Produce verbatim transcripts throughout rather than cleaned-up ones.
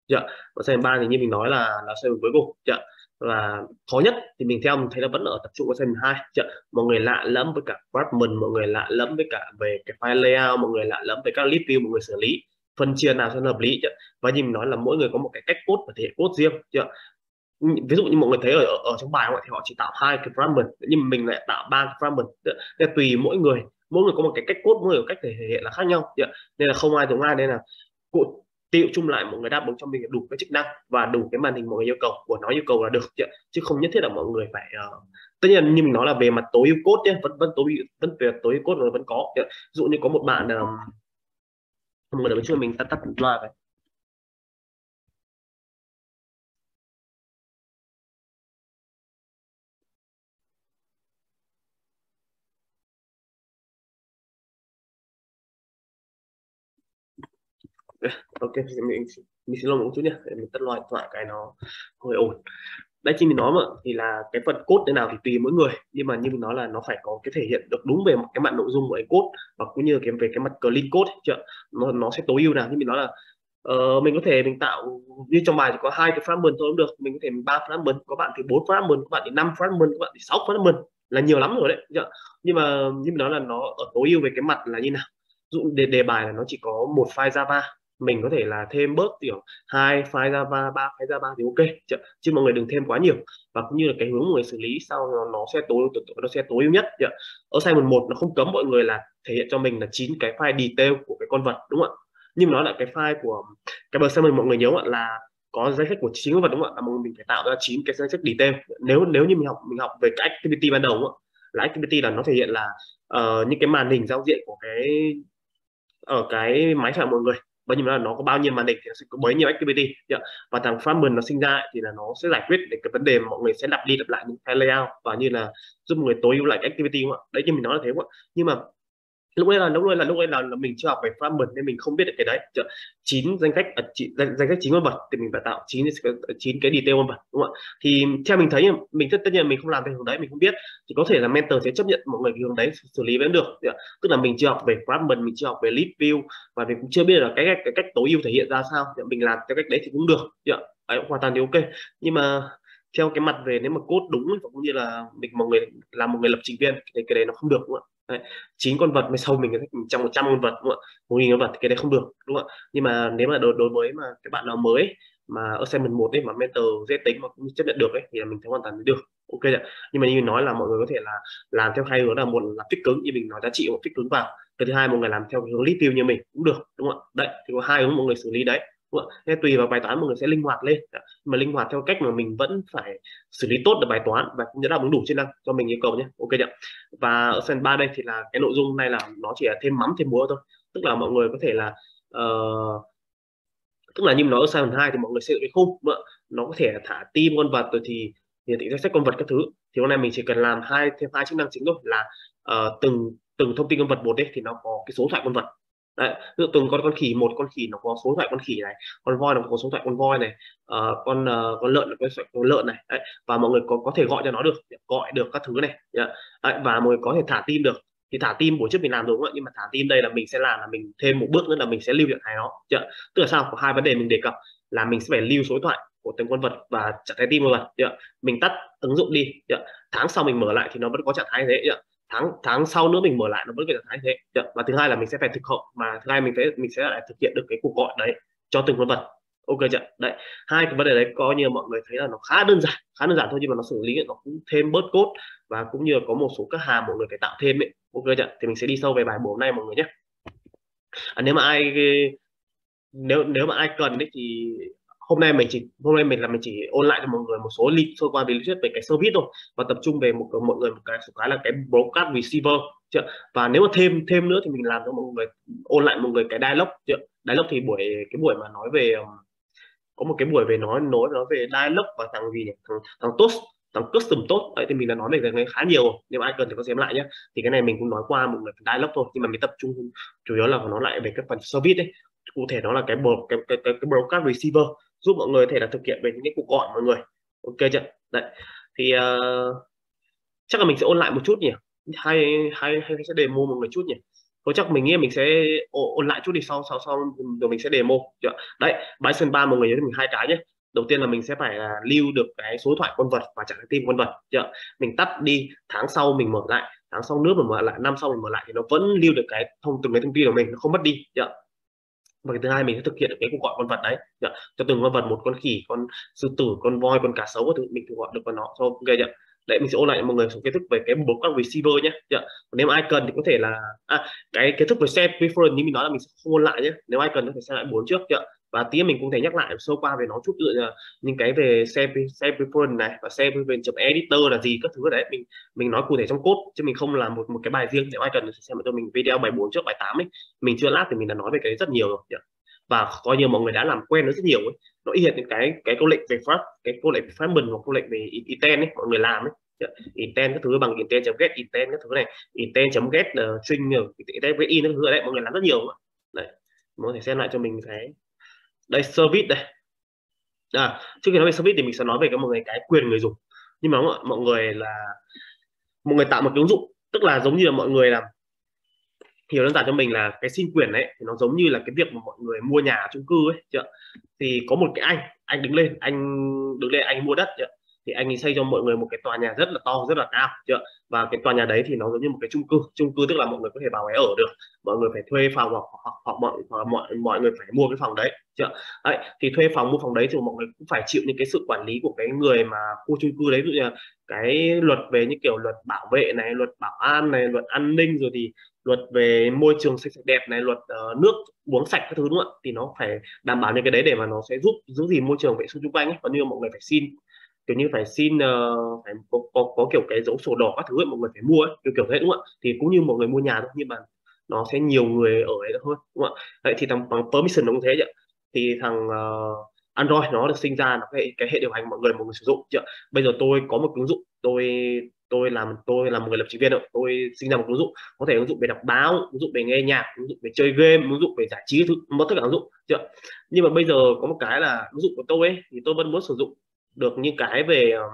Dạ. Và segment ba thì như mình nói là là segment cuối cùng. Dạ. Và khó nhất thì mình theo mình thấy là vẫn ở tập trung vào segment hai. Dạ. Mọi người lạ lẫm với cả fragment, mọi người lạ lẫm với cả về cái file layout, mọi người lạ lẫm với các list view, mọi người xử lý phân chia nào cho nó hợp lý. Dạ. Và như mình nói là mỗi người có một cái cách code và thể hiện code riêng. Dạ. Ví dụ như mọi người thấy ở ở, ở trong bài họ thì họ chỉ tạo hai cái fragment, nhưng mà mình lại tạo ba cái fragment. Dạ. Nên là tùy mỗi người, mỗi người có một cái cách code, mỗi người có cách thể hiện là khác nhau. Dạ. Nên là không ai giống ai, nên là cụ tiệu chung lại mọi người đáp ứng cho mình đủ cái chức năng và đủ cái màn hình mọi người yêu cầu của nó yêu cầu là được, chứ, chứ không nhất thiết là mọi người phải uh... tất nhiên như mình nói là về mặt tối ưu code nhé, vẫn vẫn tối ưu, vẫn về tối ưu code rồi vẫn có. Ví dụ như có một bạn uh, mọi người đợi cho mình tắt tắt loa vậy. Ok, mình mình xin lỗi một chút nhé, để mình tắt loa điện thoại cái nó hơi ồn. Đấy, như mình nói mà, thì là cái phần code thế nào thì tùy mỗi người, nhưng mà như mình nói là nó phải có cái thể hiện được đúng về một cái mặt nội dung của cái code, và cũng như cái về cái mặt clean code chưa, nó nó sẽ tối ưu nào. Như mình nói là ờ, mình có thể mình tạo như trong bài chỉ có hai cái fragment thôi cũng được, mình có thể mình ba fragment, có bạn thì bốn fragment, có bạn thì năm fragment, có bạn thì sáu fragment, là nhiều lắm rồi đấy chưa? Nhưng mà như mình nói là nó ở tối ưu về cái mặt là như nào. Ví dụ đề đề bài là nó chỉ có một file Java, mình có thể là thêm bớt kiểu hai file Java, ba file Java thì ok chứ, chứ mọi người đừng thêm quá nhiều. Và cũng như là cái hướng mọi người xử lý sau nó, nó sẽ tối nó sẽ tối ưu nhất chứ. Ở Simon một nó không cấm mọi người là thể hiện cho mình là chín cái file detail của cái con vật, đúng không ạ? Nhưng nó là cái file của cái bờ Simon, mọi người nhớ ạ, là có danh sách của chín con vật, đúng không ạ? Là mình phải tạo ra chín cái danh sách detail. nếu nếu như mình học mình học về cái activity ban đầu, đúng không ạ? Là activity là nó thể hiện là uh, những cái màn hình giao diện của cái ở cái máy phẳng mọi người, bao nhiêu là nó có bao nhiêu màn hình thì nó sẽ có bấy nhiêu activity. Và thằng Fragment nó sinh ra thì là nó sẽ giải quyết để cái vấn đề mà mọi người sẽ lặp đi lặp lại những cái layout, và như là giúp mọi người tối ưu lại cái activity, đúng không ạ? Đấy, như mình nói là thế, đúng không ạ? Nhưng mà lúc đấy là lúc đấy là lúc đấy là, là mình chưa học về fragment nên mình không biết được cái đấy. Chín danh sách, à, chín, danh, danh sách chín con vật thì mình phải tạo chín chín cái detail con vật, đúng không ạ? Thì theo mình thấy mình tất tất nhiên mình không làm theo hướng đấy, mình không biết, thì có thể là mentor sẽ chấp nhận mọi người cái hướng đấy xử lý vẫn được. Tức là mình chưa học về fragment, mình chưa học về list view, và mình cũng chưa biết là cái, cái, cái cách tối ưu thể hiện ra sao, mình làm theo cách đấy thì cũng được. Đấy, hoàn toàn thì ok. Nhưng mà theo cái mặt về nếu mà code đúng và cũng như là mình một người làm một người lập trình viên thì cái đấy nó không được, đúng không ạ? Chín con vật mới sau mình trong một trăm con vật, đúng không ạ? Một nghìn con vật thì cái đấy không được, đúng không ạ? Nhưng mà nếu mà đối đối với mà cái bạn nào mới mà ở segment một ấy mà mentor dễ tính mà cũng chấp nhận được ấy thì là mình thấy hoàn toàn được, ok ạ. Nhưng mà như mình nói là mọi người có thể là làm theo hai hướng, là một là fix cứng như mình nói giá trị một fix cứng vào, cái thứ hai mọi người làm theo hướng list view như mình cũng được, đúng không ạ? Đấy thì có hai hướng mọi người xử lý đấy, đúng không ạ? Nên tùy vào bài toán mọi người sẽ linh hoạt lên. Dạ. Mà linh hoạt theo cách mà mình vẫn phải xử lý tốt được bài toán và cũng như đáp ứng đủ chức năng cho mình yêu cầu nhé, ok ạ. Và ở phần ba đây thì là cái nội dung này là nó chỉ là thêm mắm thêm muối thôi. Tức là mọi người có thể là uh, tức là như mình nói ở phần hai thì mọi người xây dựng cái khung, đúng không ạ? Nó có thể là thả tim con vật rồi thì hiển thị danh sách con vật các thứ. Thì hôm nay mình chỉ cần làm hai thêm hai chức năng chính thôi, là uh, từng từng thông tin con vật một đấy thì nó có cái số thoại con vật. Đấy, ví dụ từng con con khỉ một, con khỉ nó có số thoại con khỉ này, con voi nó có số thoại con voi này, uh, con uh, con lợn nó có số thoại con lợn này. Đấy, và mọi người có có thể gọi cho nó được, gọi được các thứ này. Đấy, và mọi người có thể thả tim được. Thì thả tim buổi trước mình làm rồi, đúng không ạ? Nhưng mà thả tim đây là mình sẽ làm là mình thêm một bước nữa là mình sẽ lưu trạng thái nó. Chưa? Tức là sao, có hai vấn đề mình đề cập là mình sẽ phải lưu số điện thoại của từng con vật và trạng thái tim con vật. Chưa? Mình tắt ứng dụng đi. Chưa? Tháng sau mình mở lại thì nó vẫn có trạng thái thế. Chưa? tháng tháng sau nữa mình mở lại nó vẫn có trạng thái thế. Chưa? Và thứ hai là mình sẽ phải thực hậu, mà thứ hai mình sẽ mình sẽ lại thực hiện được cái cuộc gọi đấy cho từng con vật, ok chưa? Đấy, hai cái vấn đề đấy coi như mọi người thấy là nó khá đơn giản, khá đơn giản thôi, nhưng mà nó xử lý nó cũng thêm bớt code, và cũng như là có một số các hàm mọi người phải tạo thêm ấy, ok chưa? Thì mình sẽ đi sâu về bài hôm nay mọi người nhé. À, nếu mà ai nếu nếu mà ai cần đấy thì hôm nay mình chỉ hôm nay mình là mình chỉ ôn lại cho mọi người một số link sơ qua về lý thuyết về cái service thôi, và tập trung về một mọi người một cái số cái là cái broadcast receiver chưa? Và nếu mà thêm thêm nữa thì mình làm cho mọi người ôn lại mọi người cái dialog chưa? Dialog thì buổi cái buổi mà nói về um, có một cái buổi về nói nói nói về dialog và thằng gì nhỉ, thằng thằng toast, thằng custom tốt đấy, thì mình đã nói về cái khá nhiều. Nếu ai cần thì có xem lại nhé. Thì cái này mình cũng nói qua một người dialog thôi, nhưng mà mình tập trung chủ yếu là nó lại về cái phần service đấy. Cụ thể nó là cái bro, cái cái cái, cái broadcast receiver, giúp mọi người có thể là thực hiện về những cái cuộc gọi mọi người, ok chưa? Đấy thì uh, chắc là mình sẽ ôn lại một chút nhỉ, hay hay hay sẽ demo một người chút nhỉ. Thôi chắc mình nghĩ mình sẽ ôn, ôn lại chút đi, sau sau sau rồi mình sẽ demo. Chưa? Đấy, Bison ba mọi người nhớ cho mình hai cái nhé. Đầu tiên là mình sẽ phải là lưu được cái số điện thoại con vật và trả tim con vật. Chưa? Mình tắt đi, tháng sau mình mở lại, tháng sau nữa mình mở lại, năm sau mình mở lại thì nó vẫn lưu được cái thông từng cái thông tin của mình, nó không mất đi. Chưa? Và cái thứ hai mình sẽ thực hiện được cái cuộc gọi con vật đấy. Chưa? Cho từng con vật, một con khỉ, con sư tử, con voi, con cá sấu, thứ mình thử gọi được con nó cho ok chưa? Đấy, mình sẽ ôn lại cho mọi người số kiến thức về cái bố các receiver nhé. Chưa? Nếu ai cần thì có thể là à, cái kiến thức về share preference như mình nói là mình sẽ không ôn lại nhé, nếu ai cần có thể xem lại bốn trước chưa. Và tí mình cũng thể nhắc lại sơ qua về nó chút nữa là những cái về share, share preference này và share preference editor là gì các thứ đấy, mình mình nói cụ thể trong code chứ mình không làm một một cái bài riêng. Nếu ai cần thì xem cho mình video bài bốn trước bài tám ấy, mình chưa lát thì mình đã nói về cái rất nhiều rồi chưa? Và coi như mọi người đã làm quen nó rất nhiều ấy, nó y hệt những cái cái câu lệnh về pháp, cái câu lệnh fragment hoặc câu lệnh về intent ấy mọi người làm ấy. Intent các thứ bằng intent chấm get intent các thứ này, intent chấm get uh, string intent với in các thứ đấy, mọi người làm rất nhiều đấy. Mọi người xem lại cho mình cái đây service đây. À, trước khi nói về service thì mình sẽ nói về cái mọi người cái quyền người dùng. Nhưng mà mọi người là mọi người tạo một cái ứng dụng, tức là giống như là mọi người làm hiểu đơn giản cho mình là cái xin quyền đấy thì nó giống như là cái việc mà mọi người mua nhà chung cư ấy chưa? Thì có một cái anh anh đứng lên anh đứng lên anh mua đất chưa? Thì anh ấy xây cho mọi người một cái tòa nhà rất là to rất là cao chưa? Và cái tòa nhà đấy thì nó giống như một cái chung cư chung cư tức là mọi người có thể vào ấy ở được, mọi người phải thuê phòng hoặc hoặc, hoặc mọi hoặc mọi mọi người phải mua cái phòng đấy chưa? Đấy, thì thuê phòng mua phòng đấy thì mọi người cũng phải chịu những cái sự quản lý của cái người mà khu chung cư đấy, ví dụ như là cái luật về những kiểu luật bảo vệ này, luật bảo an này, luật an ninh, rồi thì luật về môi trường sạch sạch đẹp này, luật uh, nước uống sạch các thứ đúng không ạ, thì nó phải đảm bảo những cái đấy để mà nó sẽ giúp giữ gìn môi trường vệ sinh xung quanh ấy. Còn như mọi người phải xin kiểu như phải xin uh, phải có, có, có kiểu cái dấu sổ đỏ các thứ ấy, mọi người phải mua ấy, kiểu kiểu thế đúng không ạ, thì cũng như mọi người mua nhà thôi nhưng mà nó sẽ nhiều người ở đấy hơn đúng không ạ. Đấy thì thằng bằng permission nó cũng thế chứ. Thì thằng uh, Android nó được sinh ra là cái, cái hệ điều hành mọi người mọi người sử dụng chứ. Bây giờ tôi có một ứng dụng, tôi tôi làm tôi là một người lập trình viên rồi, tôi sinh ra một ứng dụng, có thể ứng dụng về đọc báo, ứng dụng về nghe nhạc, ứng dụng về chơi game, ứng dụng về giải trí thứ mất tất cả ứng dụng chưa. Nhưng mà bây giờ có một cái là ứng dụng của tôi ấy, thì tôi vẫn muốn sử dụng được những cái về um,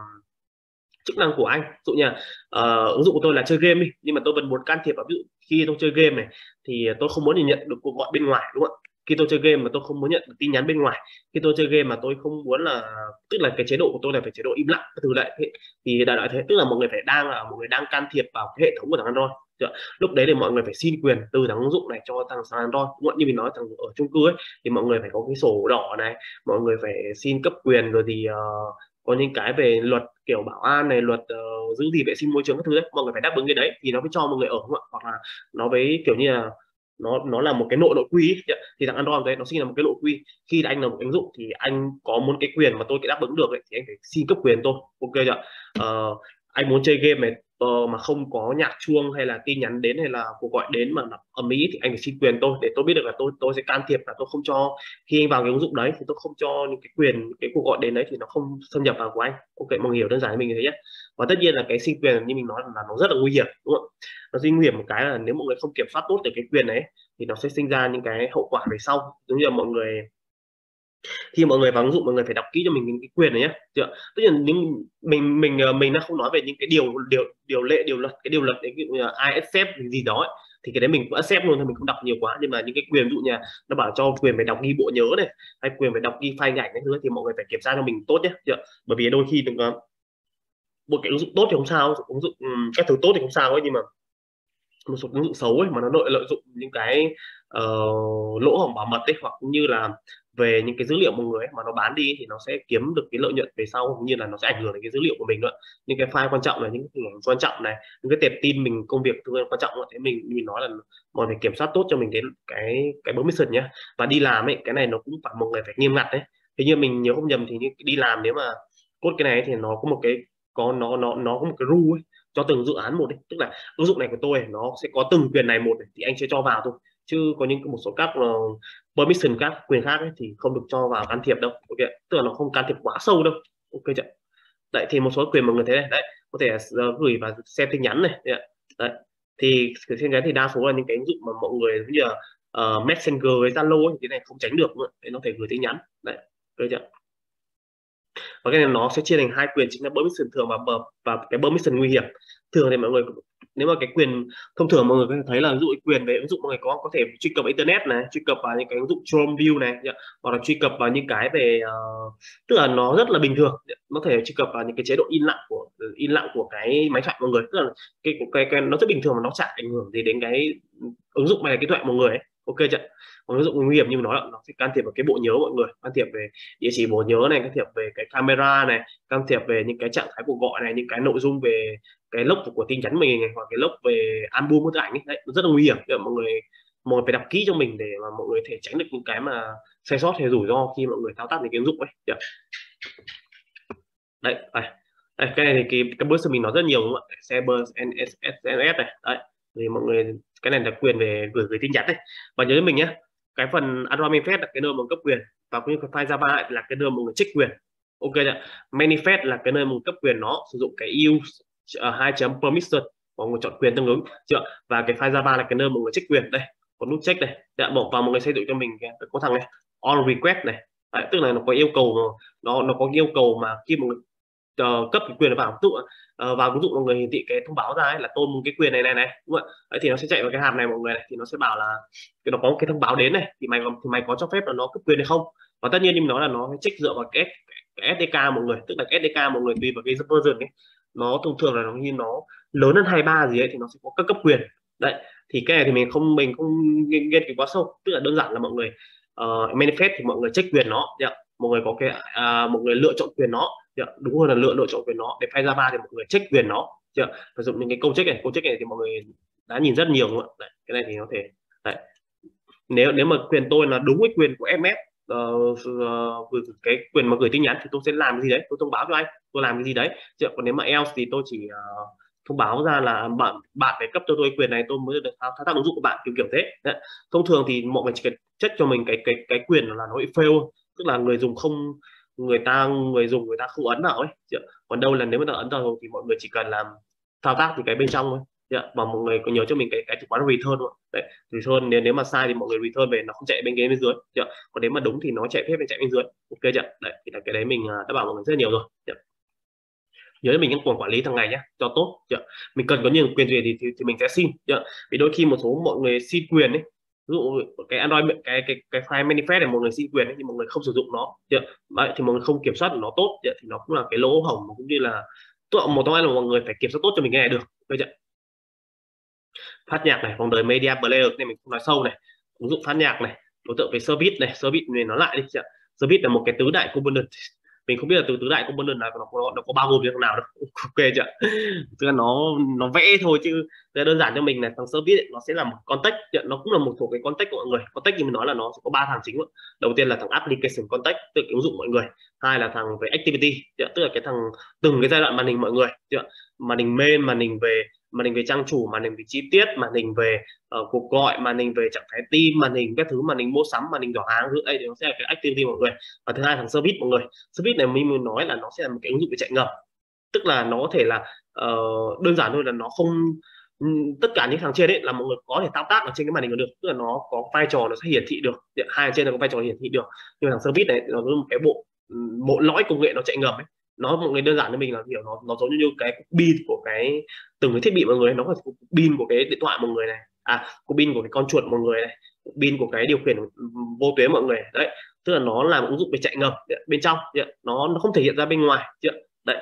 chức năng của anh. Ví dụ như là uh, ứng dụng của tôi là chơi game đi, nhưng mà tôi vẫn muốn can thiệp vào, ví dụ khi tôi chơi game này thì tôi không muốn nhận được cuộc gọi bên ngoài đúng không ạ. Khi tôi chơi game mà tôi không muốn nhận được tin nhắn bên ngoài, khi tôi chơi game mà tôi không muốn là, tức là cái chế độ của tôi là phải chế độ im lặng cái thứ đấy, thì đại loại thế, tức là mọi người phải đang là mọi người đang can thiệp vào cái hệ thống của thằng Android. Lúc đấy thì mọi người phải xin quyền từ thằng ứng dụng này cho thằng Android đúng không? Như mình nói thằng ở chung cư ấy thì mọi người phải có cái sổ đỏ này, mọi người phải xin cấp quyền, rồi thì uh, có những cái về luật kiểu bảo an này, luật uh, giữ gìn vệ sinh môi trường các thứ đấy, mọi người phải đáp ứng cái đấy thì nó mới cho mọi người ở không ạ. Hoặc là nó với kiểu như là nó nó là một cái nội nội quy ấy. Thì thằng Android đấy nó sinh là một cái nội quy, khi anh là một ứng dụng thì anh có muốn cái quyền mà tôi cái đáp ứng được ấy, thì anh phải xin cấp quyền tôi ok chưa. Ờ, anh muốn chơi game này uh, mà không có nhạc chuông hay là tin nhắn đến hay là cuộc gọi đến mà nó ầm ĩ thì anh phải xin quyền tôi để tôi biết được là tôi tôi sẽ can thiệp, là tôi không cho khi anh vào cái ứng dụng đấy thì tôi không cho những cái quyền cái cuộc gọi đến đấy thì nó không xâm nhập vào của anh. Ok, mọi người hiểu đơn giản cho mình như thế nhé. Và tất nhiên là cái xin quyền như mình nói là nó rất là nguy hiểm đúng không. Nó rất nguy hiểm một cái là nếu mọi người không kiểm soát tốt được cái quyền đấy thì nó sẽ sinh ra những cái hậu quả về sau, giống như là mọi người khi mọi người vào ứng dụng mọi người phải đọc kỹ cho mình những cái quyền này nhé. Tức là những mình mình ờ, mình đã không nói về những cái điều điều điều lệ điều luật, cái điều luật đấy ví dụ như là ai accept gì đó ấy, thì cái đấy mình cũng accept luôn thôi, mình không đọc nhiều quá. Nhưng mà những cái quyền ví dụ như là nó bảo cho quyền phải đọc ghi bộ nhớ này, hay quyền phải đọc ghi file ảnh cái thứ thì mọi người phải kiểm tra cho mình tốt nhé. Bởi vì đôi khi đừng có một cái ứng dụng tốt thì không sao, ứng dụng um, các thứ tốt thì không sao ấy, nhưng mà một số ứng dụng xấu ấy mà nó lợi lợi dụng những cái uh, lỗ hổng bảo mật ấy, hoặc cũng như là về những cái dữ liệu mọi người ấy, mà nó bán đi thì nó sẽ kiếm được cái lợi nhuận về sau, cũng như là nó sẽ ảnh hưởng đến cái dữ liệu của mình nữa, những cái file quan trọng này, những cái hình ảnh quan trọng này, những cái tệp tin mình công việc thứ quan trọng. Thế mình mình nói là mọi người phải kiểm soát tốt cho mình đến cái cái permission nhé. Và đi làm ấy cái này nó cũng phải mọi người phải nghiêm ngặt đấy. Thế nhưng mình nhớ không nhầm thì như đi làm nếu mà cốt cái này thì nó có một cái có nó nó nó có một cái rule ấy cho từng dự án một đấy, tức là ứng dụng này của tôi nó sẽ có từng quyền này một này, thì anh sẽ cho vào thôi, chứ có những một số các uh, permission các quyền khác ấy, thì không được cho vào can thiệp đâu. Ok, tức là nó không can thiệp quá sâu đâu. Ok chưa. Đấy thì một số quyền mà người thế này đấy, có thể uh, gửi và xem tin nhắn này đấy, đấy. Thì cái tin nhắn thì đa số là những cái ứng dụng mà mọi người như là uh, Messenger với Zalo ấy, thì cái này không tránh được nữa. Đấy, nó thể gửi tin nhắn đấy. Ok chưa. Và cái này nó sẽ chia thành hai quyền chính là permission thường và và cái permission nguy hiểm. Thường thì mọi người Nếu mà cái quyền thông thường mọi người có thể thấy là ví dụ quyền về ứng dụng mọi người có có thể truy cập internet này, truy cập vào những cái ứng dụng Chrome View này, hoặc là truy cập vào những cái về uh, tức là nó rất là bình thường, nó thể truy cập vào những cái chế độ im lặng của im lặng của cái máy thoại mọi người, tức là cái cái, cái nó rất bình thường mà nó chẳng ảnh hưởng gì đến cái ứng dụng hay là cái thoại mọi người ấy. Ok chưa? Còn ứng dụng nguy hiểm như nó là nó sẽ can thiệp vào cái bộ nhớ mọi người, can thiệp về địa chỉ bộ nhớ này, can thiệp về cái camera này, can thiệp về những cái trạng thái cuộc gọi này, những cái nội dung về cái lốc của tin nhắn mình này, hoặc cái lốc về album bức ảnh ấy. Đấy, nó rất là nguy hiểm. Để mọi người mọi người phải đọc kỹ cho mình để mà mọi người thể tránh được những cái mà sai sót hay rủi ro khi mọi người thao tác những cái ứng dụng ấy. Được. Đấy, đây. Đây, cái này thì cái cái bước mình nói rất nhiều đúng không ạ? Cyber ét ét ét này. Đấy, thì mọi người cái này là quyền về gửi gửi tin nhắn này. Và nhớ cho mình nhé, cái phần Android manifest là cái nơi mà cấp quyền, và cũng như cái file Java là cái nơi mọi người check quyền. Ok chưa? Manifest là cái nơi mình cấp quyền nó sử dụng cái use uh, hai chấm permission, mọi người chọn quyền tương ứng chưa? Và cái file Java là cái nơi mọi người check quyền. Đây có nút check này, dạ, bỏ vào mọi người xây dựng cho mình cái, có thằng này on request này. Đấy, tức là nó có yêu cầu mà, nó nó có yêu cầu mà khi mà uh, cấp cái quyền vào ứng dụng uh, vào ứng dụng mọi người hiển thị cái thông báo ra ấy, là tôi muốn cái quyền này này này, đúng không ạ? Đấy, thì nó sẽ chạy vào cái hàm này mọi người này, thì nó sẽ bảo là cái nó có cái thông báo đến này, thì mày thì mày có cho phép là nó cấp quyền hay không. Và tất nhiên như mình nói là nó sẽ check dựa vào cái, cái ét đê ca mọi người, tức là cái ét đê ca mọi người tùy vào cái version ấy, nó thông thường là nó như nó lớn hơn hai mươi ba gì ấy thì nó sẽ có các cấp quyền. Đấy, thì cái này thì mình không mình không nghiên cứu quá sâu, tức là đơn giản là mọi người uh, manifest thì mọi người check quyền nó, yeah. Mọi người có cái uh, mọi người lựa chọn quyền nó, yeah. Đúng hơn là lựa lựa chọn quyền nó. Để file Java thì mọi người check quyền nó, yeah. Sử dụng những cái câu check này, câu check này thì mọi người đã nhìn rất nhiều đúng không ạ? Đấy, cái này thì có thể đấy. nếu nếu mà quyền tôi là đúng với quyền của em ét, uh, uh, cái quyền mà gửi tin nhắn thì tôi sẽ làm cái gì đấy, tôi thông báo cho anh tôi làm cái gì đấy chứ. Còn nếu mà else thì tôi chỉ uh, thông báo ra là bạn bạn phải cấp cho tôi quyền này tôi mới được thao tác ứng dụng của bạn, kiểu kiểu thế. Đấy. Thông thường thì mọi người chỉ cần check cho mình cái cái cái quyền là nó bị fail, tức là người dùng không người ta người dùng người ta không ấn vào ấy chứ. Còn đâu là nếu mà ta ấn vào rồi thì mọi người chỉ cần làm thao tác thì cái bên trong thôi. Yeah. Và mọi người có nhớ cho mình cái cái chìa khóa return không? Đấy, return nếu nếu mà sai thì mọi người return về, nó không chạy bên cái bên dưới. Yeah. Còn nếu mà đúng thì nó chạy phép bên chạy bên dưới. Ok chưa? Đấy thì là cái đấy mình đã bảo mọi người rất nhiều rồi. Yeah. Nhớ mình những quản quản lý thằng này nhé cho tốt. Yeah. Mình cần có nhiều quyền gì thì, thì thì mình sẽ xin. Yeah. Vì đôi khi một số mọi người xin quyền ấy, ví dụ cái Android cái cái cái file manifest này mọi người xin quyền ấy, thì mọi người không sử dụng nó. Yeah. Đấy, thì mọi người không kiểm soát được nó tốt. Yeah. Thì nó cũng là cái lỗ hổng, cũng như là một trong hai là mọi người phải kiểm soát tốt cho mình cái này được. Được chưa? Phát nhạc này, vòng đời media player này mình không nói sâu này, ứng dụng phát nhạc này, đối tượng về service này, service này nó lại đi chị ạ. Service là một cái tứ đại component, mình không biết là từ tứ đại component là nó có nó có bao gồm như thế nào đâu. Ok chưa? Tức là nó nó vẽ thôi chứ đơn giản cho mình là thằng service ấy, nó sẽ là một context, nó cũng là một thuộc cái context của mọi người. Context như mình nói là nó sẽ có ba thằng chính. Đầu tiên là thằng application context, tức là ứng dụng mọi người. Hai là thằng về activity, tức là cái thằng từng cái giai đoạn màn hình mọi người, màn hình main, màn hình về màn hình về trang chủ, màn hình về chi tiết, màn hình về uh, cuộc gọi, màn hình về trạng thái tim, màn hình các thứ, màn hình mua sắm, màn hình giỏ hàng. Đây thì nó sẽ là cái activity mọi người. Và thứ hai thằng service mọi người. Service này mình muốn nói là nó sẽ là một cái ứng dụng để chạy ngầm, tức là nó có thể là uh, đơn giản thôi là nó không tất cả những thằng trên đấy là mọi người có thể thao tác ở trên cái màn hình được, tức là nó có vai trò nó sẽ hiển thị được, hai trên nó có vai trò hiển thị được. Nhưng mà thằng service này nó là một cái bộ bộ lõi công nghệ nó chạy ngầm ấy. Nó mọi người đơn giản cho mình là hiểu nó nó giống như cái pin của cái từng cái thiết bị mọi người, nó có pin của cái điện thoại mọi người này, à có pin của cái con chuột mọi người này, pin của cái điều khiển vô tuyến mọi người đấy. Tức là nó làm ứng dụng để chạy ngầm bên trong, nó nó không thể hiện ra bên ngoài đấy.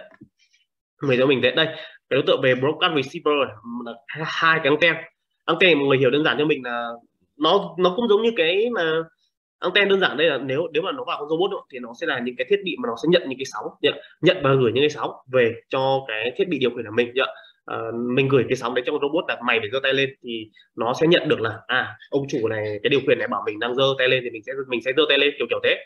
Người cho mình thế đây, cái đối tượng về broadcast receiver là hai cái anten. Anten mọi người hiểu đơn giản cho mình là nó nó cũng giống như cái mà anten đơn giản đây là nếu nếu mà nó vào con robot đó, thì nó sẽ là những cái thiết bị mà nó sẽ nhận những cái sóng, nhận, nhận và gửi những cái sóng về cho cái thiết bị điều khiển của mình. À, mình gửi cái sóng đấy cho con robot là mày phải giơ tay lên, thì nó sẽ nhận được là à ông chủ này, cái điều khiển này bảo mình đang giơ tay lên thì mình sẽ mình sẽ giơ tay lên, kiểu kiểu thế.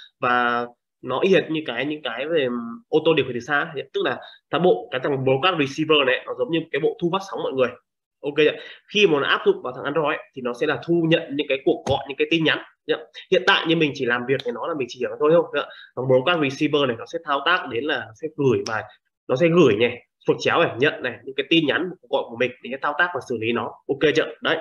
Và nó hiện như cái những cái về ô tô điều khiển từ xa, tức là cái bộ cái thằng broadcast receiver này nó giống như cái bộ thu phát sóng mọi người. Ok, khi mà nó áp dụng vào thằng Android ấy, thì nó sẽ là thu nhận những cái cuộc gọi, những cái tin nhắn. Hiện tại như mình chỉ làm việc với nó là mình chỉ hiểu thôi không. Thằng broadcast receiver này nó sẽ thao tác đến là nó sẽ gửi và nó sẽ gửi này, thuộc chéo này, nhận này những cái tin nhắn cuộc gọi của mình để thao tác và xử lý nó. Ok chưa? Đấy,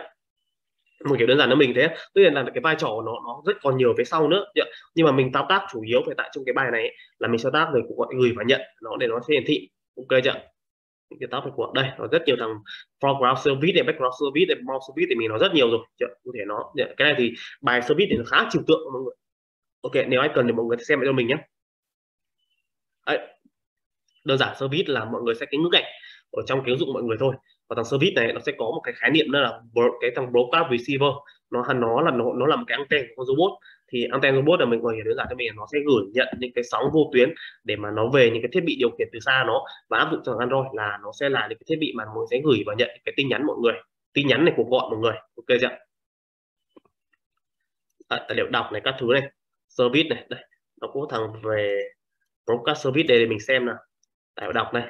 một kiểu đơn giản là mình thế. Tuy nhiên là cái vai trò nó nó rất còn nhiều phía sau nữa, nhưng mà mình thao tác chủ yếu phải tại trong cái bài này ấy, là mình thao tác về cuộc gọi gửi và nhận nó để nó sẽ hiển thị. Ok chưa? những cái topic của đây nó rất nhiều thằng foreground service này, background service này, mount service thì mình nói rất nhiều rồi, có thể nó cái này thì bài service thì nó khá trừu tượng mọi người. Ok, nếu ai cần thì mọi người xem lại cho mình nhé. Đấy, đơn giản service là mọi người sẽ cái ngữ cảnh ở trong cái ứng dụng mọi người thôi, và thằng service này nó sẽ có một cái khái niệm đó là cái thằng broadcast receiver, nó nó là nó, nó là một cái anten của con robot. Thì anten robot là mình có hiểu đơn giản cho mình, nó sẽ gửi nhận những cái sóng vô tuyến để mà nó về những cái thiết bị điều khiển từ xa nó, và áp dụng cho Android là nó sẽ là những cái thiết bị mà mình sẽ gửi và nhận cái tin nhắn mọi người, tin nhắn này, cuộc gọi mọi người. Ok chưa? À, tài liệu đọc này, các thứ này, service này, đây nó có thằng về broadcast service đây để mình xem nào. Tài liệu đọc này,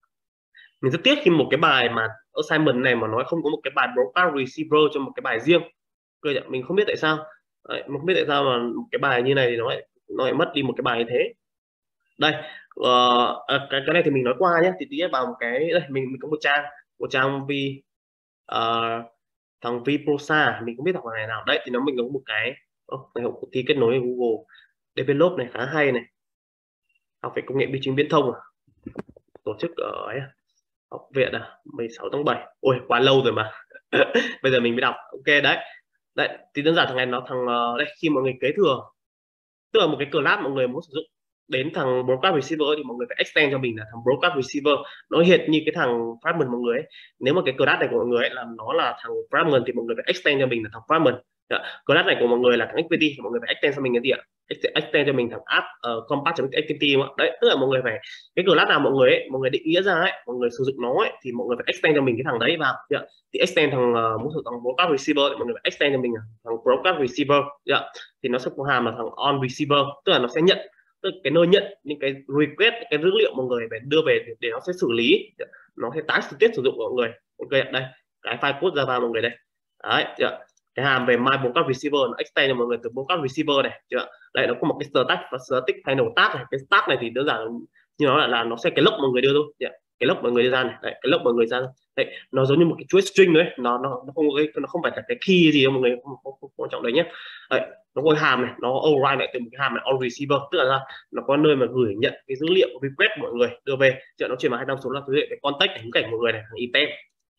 mình rất tiếc khi một cái bài mà assignment này mà nó không có một cái bài broadcast receiver cho một cái bài riêng. Mình không biết tại sao. Đấy, mình không biết tại sao mà cái bài như này thì nó lại nó lại mất đi một cái bài như thế. Đây, uh, cái cái này thì mình nói qua nhé. Thì tí vào một cái đây, mình mình có một trang một trang vi uh, thằng Viprosa, mình không biết đọc bài nào. Đấy thì nó mình có một cái oh, này, cuộc thi kết nối Google Develop này khá hay này. Học về công nghệ bưu chính viễn thông à? Tổ chức ở ấy à? Học viện à, mười sáu tháng bảy. Ôi quá lâu rồi mà. Bây giờ mình mới đọc. Ok đấy. Đấy thì đơn giản thằng này nó thằng uh, đây, khi mọi người kế thừa, tức là một cái class mọi người muốn sử dụng đến thằng broadcast receiver thì mọi người phải extend cho mình là thằng broadcast receiver. Nó hiện như cái thằng fragment mọi người ấy. Nếu mà cái class này của mọi người ấy là nó là thằng fragment thì mọi người phải extend cho mình là thằng fragment. Class này của mọi người là thằng activity thì mọi người phải extend cho mình cái gì ạ? Extend cho mình thằng app uh, compact.activity. Đấy, tức là mọi người phải cái class nào mọi người ấy, mọi người định nghĩa ra ấy, mọi người sử dụng nó ấy, thì mọi người phải extend cho mình cái thằng đấy vào. Thì extend thằng uh, muốn sử dụng broadcast receiver thì mọi người phải extend cho mình thằng broadcast receiver. Thì nó sẽ có hàm là thằng on receiver, tức là nó sẽ nhận, tức cái nơi nhận những cái request, cái dữ liệu mọi người phải đưa về để, để nó sẽ xử lý, nó sẽ tái trực tiếp sử dụng của mọi người. Ok, đây cái file code Java mọi người đây. Đấy, chưa? Cái hàm về my broadcast receiver nó extend cho mọi người từ broadcast receiver này, chưa? Đây nó có một cái static và static final tag này. Cái tag này thì đơn giản như nó là, là nó sẽ cái lốc mọi người đưa thôi, chưa? Cái lốc mọi người đưa ra này, đấy, cái lốc mọi người ra đấy, nó giống như một cái chuỗi string đấy, nó nó nó không có cái, nó không phải là cái key gì đâu mọi người, không, không, không quan trọng đấy nhé. Đấy, nó có hàm này, nó override lại từ một cái hàm này on receiver, tức là nó có nơi mà gửi nhận cái dữ liệu request mọi người đưa về, chứ nó chuyển vào hai tham số là dữ liệu cái context hình cảnh mọi người này, thằng item.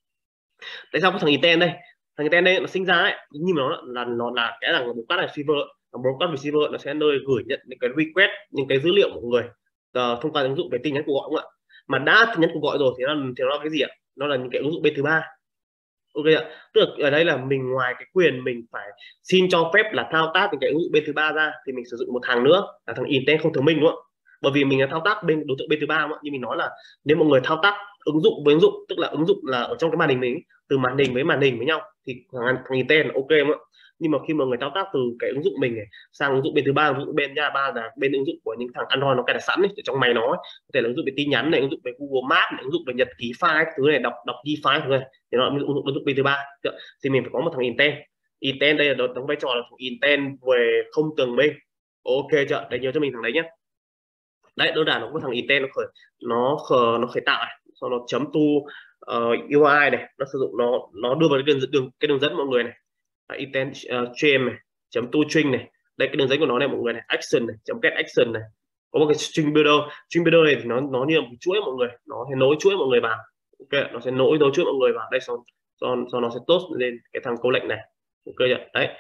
Tại sao có thằng item đây? Thằng item đây nó sinh ra ấy, nhưng mà nó là nó là cái thằng broadcast receiver, thằng broadcast receiver nó sẽ nơi gửi nhận những cái request, những cái dữ liệu mọi người uh, thông qua ứng dụng về tin nhắn cuộc gọi, không ạ? Mà đã tin nhắn cuộc gọi rồi thì nó thì nó là cái gì ạ? Nó là những cái ứng dụng bên thứ ba. Ok ạ, tức là ở đây là mình ngoài cái quyền mình phải xin cho phép là thao tác những cái ứng dụng bên thứ ba ra, thì mình sử dụng một thằng nữa là thằng intent không thường minh, đúng không? Bởi vì mình là thao tác bên đối tượng bên thứ ba, như mình nói là nếu mọi người thao tác ứng dụng với ứng dụng, tức là ứng dụng là ở trong cái màn hình mình, từ màn hình với màn hình với nhau, thì thằng, thằng intent là ok không ạ? Nhưng mà khi mà người thao tác từ cái ứng dụng mình này sang ứng dụng bên thứ ba, ứng dụng bên nhà ba là bên ứng dụng của những thằng Android nó cài đặt sẵn ấy, ở trong máy nó ấy. Có thể là ứng dụng về tin nhắn này, ứng dụng về Google Maps này, ứng dụng về nhật ký file thứ này, đọc đọc ghi file thứ này, thì nó ứng dụng ứng dụng bên thứ ba. Thì mình phải có một thằng intent. Intent đây là đóng vai trò là thằng intent về không tường minh. Ok chưa? Để nhớ cho mình thằng đấy nhé. Đấy, đơn giản nó có thằng intent nó khởi nó khởi, nó khởi tạo này, sau nó chấm to uh, u i này, nó sử dụng nó nó đưa vào cái đường đường cái đường dẫn mọi người này, intent uh, stream này, chấm to string này, đây cái đường dẫn của nó này mọi người này, action này, chấm get action này, có một cái string builder. String builder này thì nó nó như một chuỗi mọi người, nó sẽ nối chuỗi mọi người vào. Ok, nó sẽ nối nối chuỗi mọi người vào đây, sau sau, sau nó sẽ toast lên cái thằng câu lệnh này. Ok chưa? Đấy.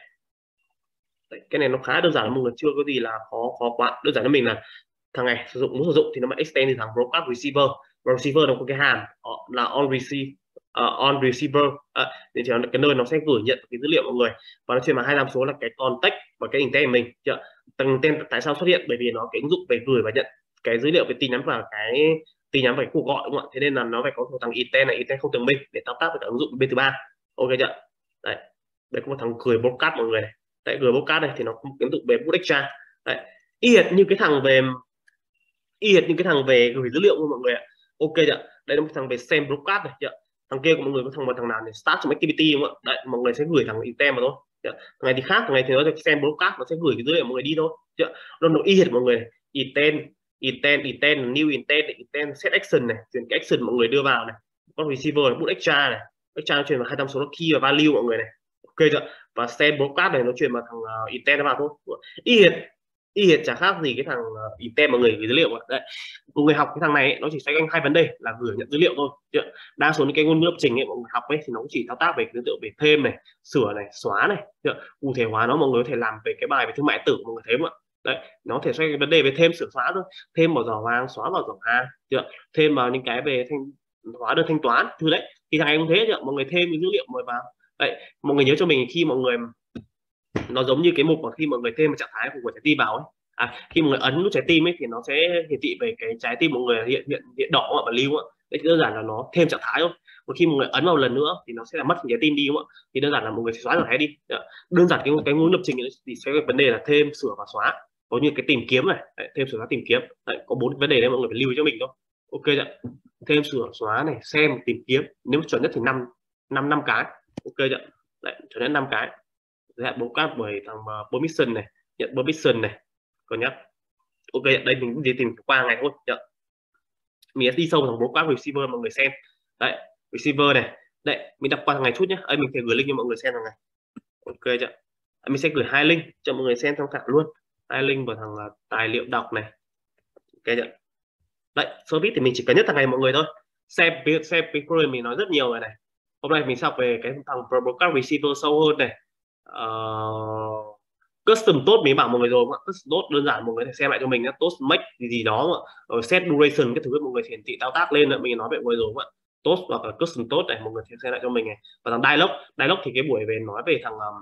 Đấy, cái này nó khá đơn giản, mọi người chưa có gì là khó khó quá. Đơn giản cho mình là thằng này sử dụng muốn sử dụng thì nó mới extend thì thằng broadcast receiver. Và receiver nó có cái hàm là on receive uh, on receiver uh, để cho cái nơi nó sẽ gửi nhận cái dữ liệu mọi người, và nó chuyển vào hai tham số là cái context và cái intent mình. Thằng tên tại sao xuất hiện? Bởi vì nó cái ứng dụng về gửi và nhận cái dữ liệu về tin nhắn và cái tin nhắn về cuộc gọi, đúng không ạ? Thế nên là nó phải có một thằng intent này, intent không tường minh để thao tác với cả ứng dụng bên thứ ba. Ok chưa? Đấy, đây có một thằng gửi broadcast mọi người này. Tại gửi broadcast này thì nó có ứng dụng về boot extra. Đấy, y hệt như cái thằng về y hệt như cái thằng về gửi dữ liệu của mọi người ạ. Ok chưa? Đây là một thằng về send broadcast này chưa? Thằng kia của mọi người có thằng một thằng nào này start some activity, đúng không ạ? Đấy, mọi người sẽ gửi thằng intent vào thôi. Thằng này thì khác, thằng này thì nó sẽ send broadcast, nó sẽ gửi cái dữ liệu mọi người đi thôi. Chưa? Nó nó y hệt mọi người này. Intent, intent, intent, new intent, intent set action này, chuyển cái action mọi người đưa vào này. Con receiver này, boot extra này, extra chuyển vào hai tham số là key và value mọi người này. Ok chưa? Và send broadcast này nó chuyển vào thằng uh, intent nó vào thôi. Y hệt y hệt chả khác gì cái thằng uh, item mà người gửi dữ liệu ạ. Đấy, một người học cái thằng này ấy, nó chỉ xoay quanh hai vấn đề là gửi nhận dữ liệu thôi. Chứ đa số những cái ngôn ngữ lập trình ấy mọi người học ấy thì nó cũng chỉ thao tác về cái dữ liệu về thêm này, sửa này, xóa này. Chứ cụ thể hóa nó mọi người có thể làm về cái bài về thương mại tử mọi người thấy không ạ? Đấy, nó thể xoay cái vấn đề về thêm, sửa, xóa thôi, thêm vào giỏ hàng, xóa vào giỏ hàng, chưa? Thêm vào những cái về thanh hóa đơn thanh toán thứ đấy. Thì thằng này cũng thế, chưa? Mọi người thêm cái dữ liệu mời vào. Đấy, mọi người nhớ cho mình khi mọi người, nó giống như cái mục mà khi mọi người thêm một trạng thái của trái tim vào ấy. À, khi mọi người ấn nút trái tim ấy thì nó sẽ hiển thị về cái trái tim mọi người hiện hiện hiện đỏ và lưu ạ. Đấy, đơn giản là nó thêm trạng thái thôi. Còn khi mọi người ấn vào lần nữa thì nó sẽ là mất trái tim đi đúng không ạ? Thì đơn giản là mọi người sẽ xóa trạng thái đi. Đấy. Đơn giản cái cái ngôn lập trình ấy, thì sẽ vấn đề là thêm, sửa và xóa. Có như cái tìm kiếm này, đấy, thêm, sửa, xóa, tìm kiếm. Đấy, có bốn vấn đề đấy mọi người phải lưu cho mình thôi. Ok chưa? Thêm, sửa, xóa này, xem, tìm kiếm. Nếu chuẩn nhất thì năm năm năm cái. Ok chưa? Đấy, chuẩn nhất năm cái. Giới hạn bố cáp bởi thằng uh, permission này, nhận permission này, còn nhá. Ok, đây mình cũng đi tìm qua ngày thôi. Nhá. Mình sẽ đi sâu thằng bố cáp receiver mọi người xem. Đấy, receiver này. Đấy, mình đọc qua ngày chút nhé. Đây mình sẽ gửi link cho mọi người xem thằng này. Ok chưa? Mình sẽ gửi hai link cho mọi người xem tham khảo luôn. Hai link vào thằng uh, tài liệu đọc này. Ok chưa? Đấy, service thì mình chỉ cần nhất thằng này mọi người thôi. Xem xem cái program mình nói rất nhiều rồi này. Hôm nay mình sẽ học về cái thằng broadcast receiver sâu hơn này. Uh, custom tốt mình bảo mọi người rồi, custom tốt đơn giản mọi người thể xem lại cho mình, tốt make gì gì đó rồi set duration cái thứ mọi người hiển thị thao tác lên nữa mình nói về mọi người rồi ạ. Tốt hoặc là custom tốt này mọi người xem lại cho mình này. Và thằng dialog dialog thì cái buổi về nói về thằng um,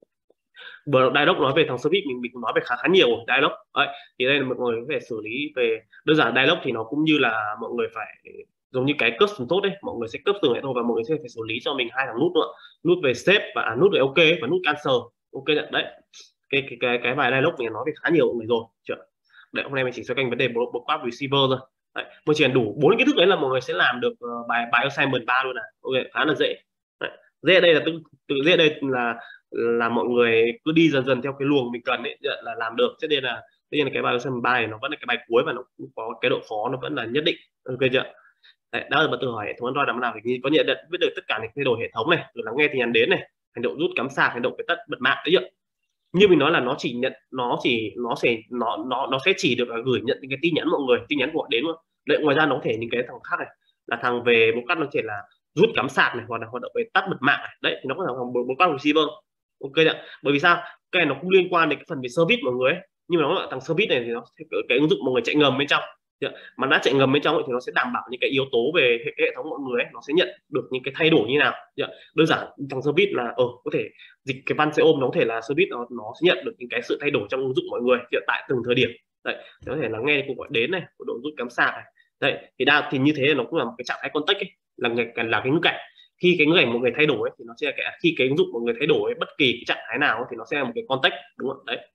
dialog nói về thằng service mình mình nói về khá khá nhiều dialog đấy. Thì đây là mọi người có thể xử lý về đơn giản dialog thì nó cũng như là mọi người phải giống như cái custom tốt đấy, mọi người sẽ custom lại thôi và mọi người sẽ phải xử lý cho mình hai thằng nút nữa, nút về save và à, nút về ok và nút cancel. Ok đấy, cái cái cái cái bài dialog mình nói về khá nhiều mọi người rồi chưa? Đấy, hôm nay mình chỉ xoay quanh vấn đề broadcast receiver thôi. Đấy, mới chỉ cần đủ bốn kiến thức đấy là mọi người sẽ làm được uh, bài bài assignment ba luôn này. Ok, khá là dễ. Đấy, dễ ở đây là tự, tự dễ ở đây là là mọi người cứ đi dần dần theo cái luồng mình cần ấy là làm được. Cho nên là tất nhiên là cái bài assignment ba này nó vẫn là cái bài cuối và nó cũng có cái độ khó nó vẫn là nhất định. Ok chưa? Đấy, đã là bạn tự hỏi hệ thống Android làm nào thì có nhận định biết được tất cả những thay đổi hệ thống này, rồi lắng nghe thì nhắn đến này, hành động rút cắm sạc, hành động cái tắt bật mạng đấy chưa? Như mình nói là nó chỉ nhận nó chỉ nó sẽ nó nó nó sẽ chỉ được là gửi nhận những cái tin nhắn mọi người, tin nhắn của họ đến luôn. Đấy, ngoài ra nó có thể những cái thằng khác này là thằng về một cách nó chỉ là rút cắm sạc này hoặc là hoạt động về tắt bật mạng này. Đấy thì nó có thể thằng một cách receiver. Ok ạ. Bởi vì sao cái này nó cũng liên quan đến cái phần về service mọi người ấy. Nhưng mà nó là thằng service này thì nó cái ứng dụng mọi người chạy ngầm bên trong mà đã chạy ngầm bên trong ấy, thì nó sẽ đảm bảo những cái yếu tố về hệ, hệ thống mọi người ấy, nó sẽ nhận được những cái thay đổi như nào. Đơn giản thằng service là ở có thể dịch cái văn xe ôm nó có thể là service nó nó sẽ nhận được những cái sự thay đổi trong ứng dụng mọi người hiện tại từng thời điểm. Đấy, có thể là nghe cuộc gọi đến này, của độ rút cắm sạc này. Đấy thì đa thì như thế nó cũng là một cái trạng thái context ấy, là là cái ngữ cảnh. Khi cái ngữ cảnh mọi người thay đổi ấy, thì nó sẽ cái khi cái ứng dụng mọi người thay đổi ấy, bất kỳ cái trạng thái nào ấy, thì nó sẽ là một cái context đúng không? Đấy,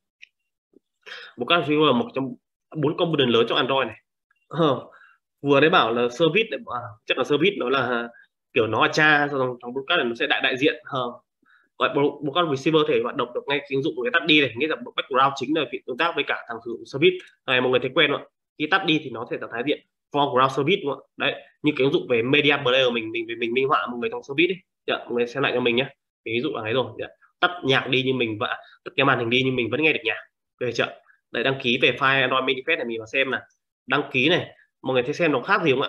một các là một trong bốn component lớn trong Android này. Ờ, vừa đấy bảo là service à, chắc là service nó là kiểu nó là cha, xong trong broadcast này nó sẽ đại đại diện. Ờ, gọi broadcast receiver thể hoạt động được ngay ứng dụng của cái tắt đi này, nghĩa là background chính là việc tương tác với cả thằng sử dụng service này, mọi người thấy quen không? Khi tắt đi thì nó sẽ tạo thái diện foreground service đúng không? Đấy, như cái ứng dụng về media player mình mình mình minh họa một người trong service đi. Dạ, mọi người xem lại cho mình nhé. Ví dụ là ấy rồi. Dạ. Tắt nhạc đi nhưng mình vẫn tắt cái màn hình đi nhưng mình vẫn nghe được nhạc. Ok chưa? Đấy, đăng ký về file Android manifest này mình vào xem này. Đăng ký này, mọi người thấy xem nó khác gì không ạ?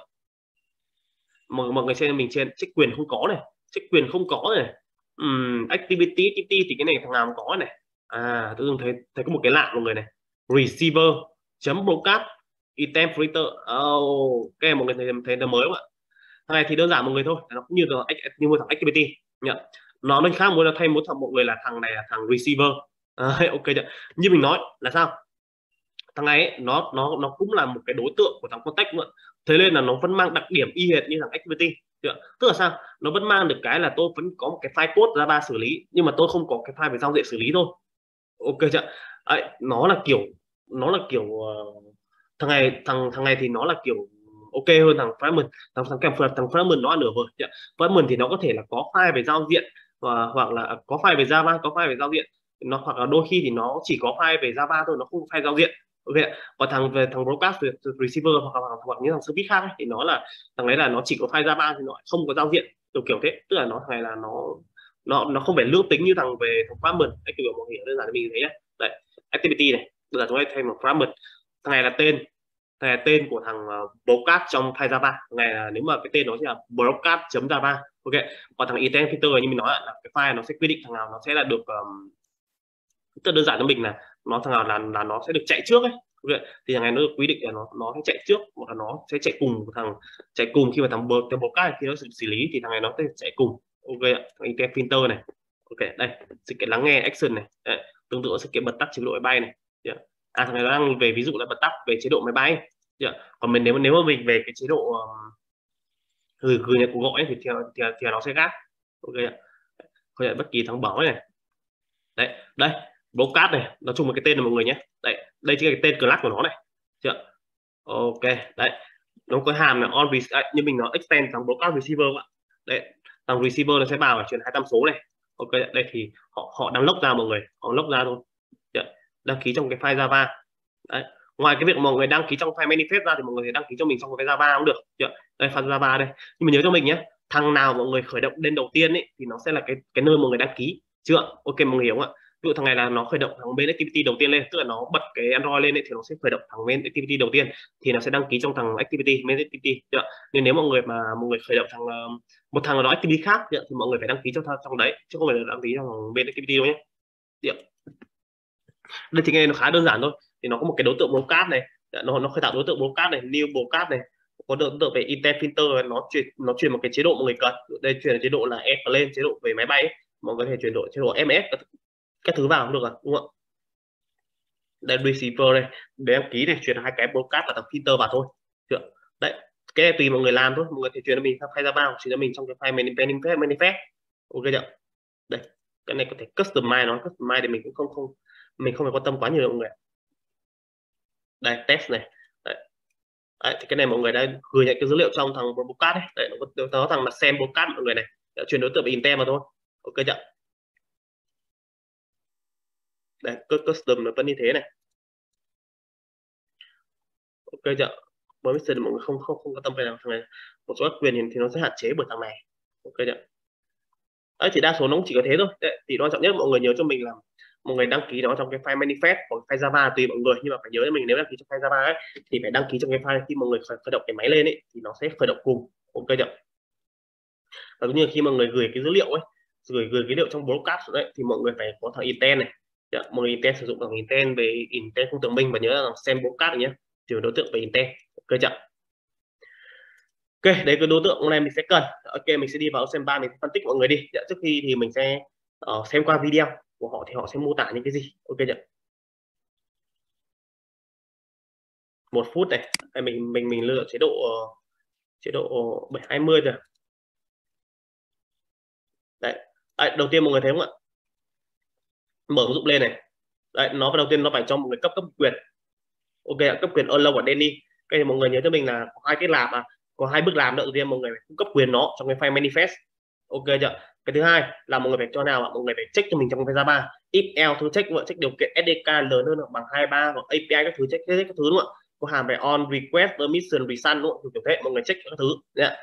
Mọi, mọi người xem mình trên check quyền không có này, check quyền không có này. Um, activity activity thì cái này thằng nào cũng có này. À, tôi thấy thấy có một cái lạ mọi người này, receiver chấm broadcast item filter. Oh, cái mọi người thấy thấy nó mới không ạ? Thằng này thì đơn giản mọi người thôi, nó cũng như là như một thằng activity nhá. Nó nó khác muốn là thay một thằng mọi người là thằng này là thằng receiver. À, ok chưa? Như mình nói là sao, thằng này ấy, nó nó nó cũng là một cái đối tượng của thằng context nữa, thế nên là nó vẫn mang đặc điểm y hệt như thằng activity. Tức là sao, nó vẫn mang được cái là tôi vẫn có một cái file code Java xử lý nhưng mà tôi không có cái file về giao diện xử lý thôi. Ok chưa? Đấy, nó là kiểu nó là kiểu uh, thằng này thằng thằng này thì nó là kiểu ok hơn thằng fragment. Thằng thằng kèm thằng fragment nó nửa vời. Fragment thì nó có thể là có file về giao diện và hoặc là có file về Java, có file về giao diện, nó hoặc là đôi khi thì nó chỉ có file về Java thôi, nó không có file giao diện. Ok, còn thằng về thằng broadcast receiver hoặc là hoặc những thằng service khác ấy, thì nó là thằng đấy là nó chỉ có file Java thì nó không có giao diện kiểu kiểu thế. Tức là nó này là nó nó nó không phải lương tính như thằng về thằng fragment. Cái kiểu mọi hiểu đơn giản mình thấy nhé. Đấy, activity này bây giờ chúng ta thêm một fragment. Thằng này là tên, thằng này là tên của thằng uh, broadcast trong file Java. Thằng này là nếu mà cái tên nó sẽ là broadcast.java. Ok, còn thằng intent filter như mình nói là cái file nó sẽ quy định thằng nào nó sẽ là được um, rất đơn giản cho mình là nó thằng nào là là nó sẽ được chạy trước ấy. Okay. Thì thằng này nó được quy định là nó nó sẽ chạy trước, hoặc là nó sẽ chạy cùng thằng chạy cùng khi mà thằng thằng broadcast khi nó xử, xử lý thì thằng này nó sẽ chạy cùng. Ok ạ, thằng intent filter này. Ok, đây sự kiện lắng nghe action này. Đấy, tương tự sự kiện bật tắt chế độ máy bay này. Yeah. À, thằng này đang về ví dụ là bật tắt về chế độ máy bay. Yeah. Còn mình nếu nếu mà mình về cái chế độ um, gửi gửi nhận cuộc gọi ấy, thì, thì, thì, thì nó sẽ gác. Ok ạ, không nhận bất kỳ thằng báo này. Đấy, đây broadcast này, nói chung là cái tên là mọi người nhé. Đấy, đây chính là cái tên class của nó này. Chưa? Ok, đấy nó có hàm là on à, như mình nói extend thằng broadcast receiver ạ. Đấy, thằng receiver nó sẽ vào và truyền hai trăm số này. Ok, đây thì họ họ đang lốc ra mọi người, họ lốc ra thôi. Chưa? Đăng ký trong cái file Java. Đấy, ngoài cái việc mọi người đăng ký trong file manifest ra thì mọi người đăng ký cho mình trong cái Java cũng được. Chưa? Đây file Java đây, nhưng mà nhớ cho mình nhé, thằng nào mọi người khởi động lên đầu tiên ấy thì nó sẽ là cái cái nơi mọi người đăng ký. Chưa? Ok, mọi người hiểu không ạ? Ví dụ thằng này là nó khởi động thằng main activity đầu tiên lên, tức là nó bật cái Android lên ấy, thì nó sẽ khởi động thằng main activity đầu tiên, thì nó sẽ đăng ký trong thằng activity main activity. Nhưng nếu mọi người mà mọi người khởi động thằng một thằng nào đó activity khác thì mọi người phải đăng ký trong trong đấy, chứ không phải là đăng ký trong thằng main activity đâu nhé. Đây thì nghe nó khá đơn giản thôi, thì nó có một cái đối tượng broadcast này, nó nó khởi tạo đối tượng broadcast này, new broadcast này, có đối tượng về intent filter, nó chuyển nó chuyển một cái chế độ mọi người cần. Đây chuyển chế độ là airplane, chế độ về máy bay ấy. Mọi người có thể chuyển đổi chế độ em ét các thứ vào cũng được à, đúng không ạ? Đây receiver đây để đăng ký này, chuyển hai cái broadcast và tập filter vào thôi. Được. Đấy, cái này tùy mọi người làm thôi, mọi người thể chuyển cho mình sang file Java, chuyển cho mình trong cái file manifest manifest. Ok chưa? Đây, cái này có thể customize nó, customize thì mình cũng không không mình không phải quan tâm quá nhiều đâu mọi người. Đây test này. Đấy. Đấy, thì cái này mọi người đã gửi nhận cái dữ liệu trong thằng broadcast ấy. Đấy, nó có nó thằng là xem broadcast mọi người này, đã chuyển đối tượng về intent vào thôi. Ok chưa? Đây, custom nó vẫn như thế này. Ok chưa? Permission mọi người không không không có tâm về thằng này, một số các quyền thì nó sẽ hạn chế bởi thằng này. Ok chưa? Đấy, chỉ đa số nó cũng chỉ có thế thôi. Đấy, thì quan trọng nhất mọi người nhớ cho mình là mọi người đăng ký nó trong cái file manifest hoặc file Java tùy mọi người, nhưng mà phải nhớ cho mình nếu đăng ký trong file Java ấy, thì phải đăng ký trong cái file khi mọi người khởi, khởi động cái máy lên ấy thì nó sẽ khởi động cùng. Ok chưa? Và cũng như khi mọi người gửi cái dữ liệu ấy, gửi gửi cái liệu trong broadcast đấy, thì mọi người phải có thằng intent này. Dạ, mọi người intent sử dụng thằng intent về intent không tưởng minh, và nhớ là xem broadcast nhé, trừ đối tượng về intent. Ok chưa? Ok, đấy cái đối tượng hôm nay mình sẽ cần. Ok, mình sẽ đi vào xem ba, mình phân tích mọi người đi. Dạ, trước khi thì mình sẽ uh, xem qua video của họ thì họ sẽ mô tả những cái gì. Ok chưa? Một phút này, mình mình mình lựa chế độ uh, chế độ bảy hai mươi rồi. Đấy. Đấy, đầu tiên mọi người thấy không ạ? Mở ứng dụng lên này. Đấy, nó đầu tiên nó phải cho mọi người cấp cấp quyền. Ok, cấp quyền allow và Danny. Cái thì mọi người nhớ cho mình là có hai cái làm à, có hai bước làm. Đầu tiên mọi người phải cung cấp quyền nó trong cái file manifest. Ok chưa? Cái thứ hai là mọi người phải cho nào ạ? Mọi người phải check cho mình trong cái Java if else thứ check vợ check điều kiện ét đê ca lớn hơn hoặc bằng hai mươi ba hoặc a pê i các thứ check check các thứ đúng không ạ? Có hàm về on request permission resun đúng không? Kiểu thế mọi người check các thứ nhá.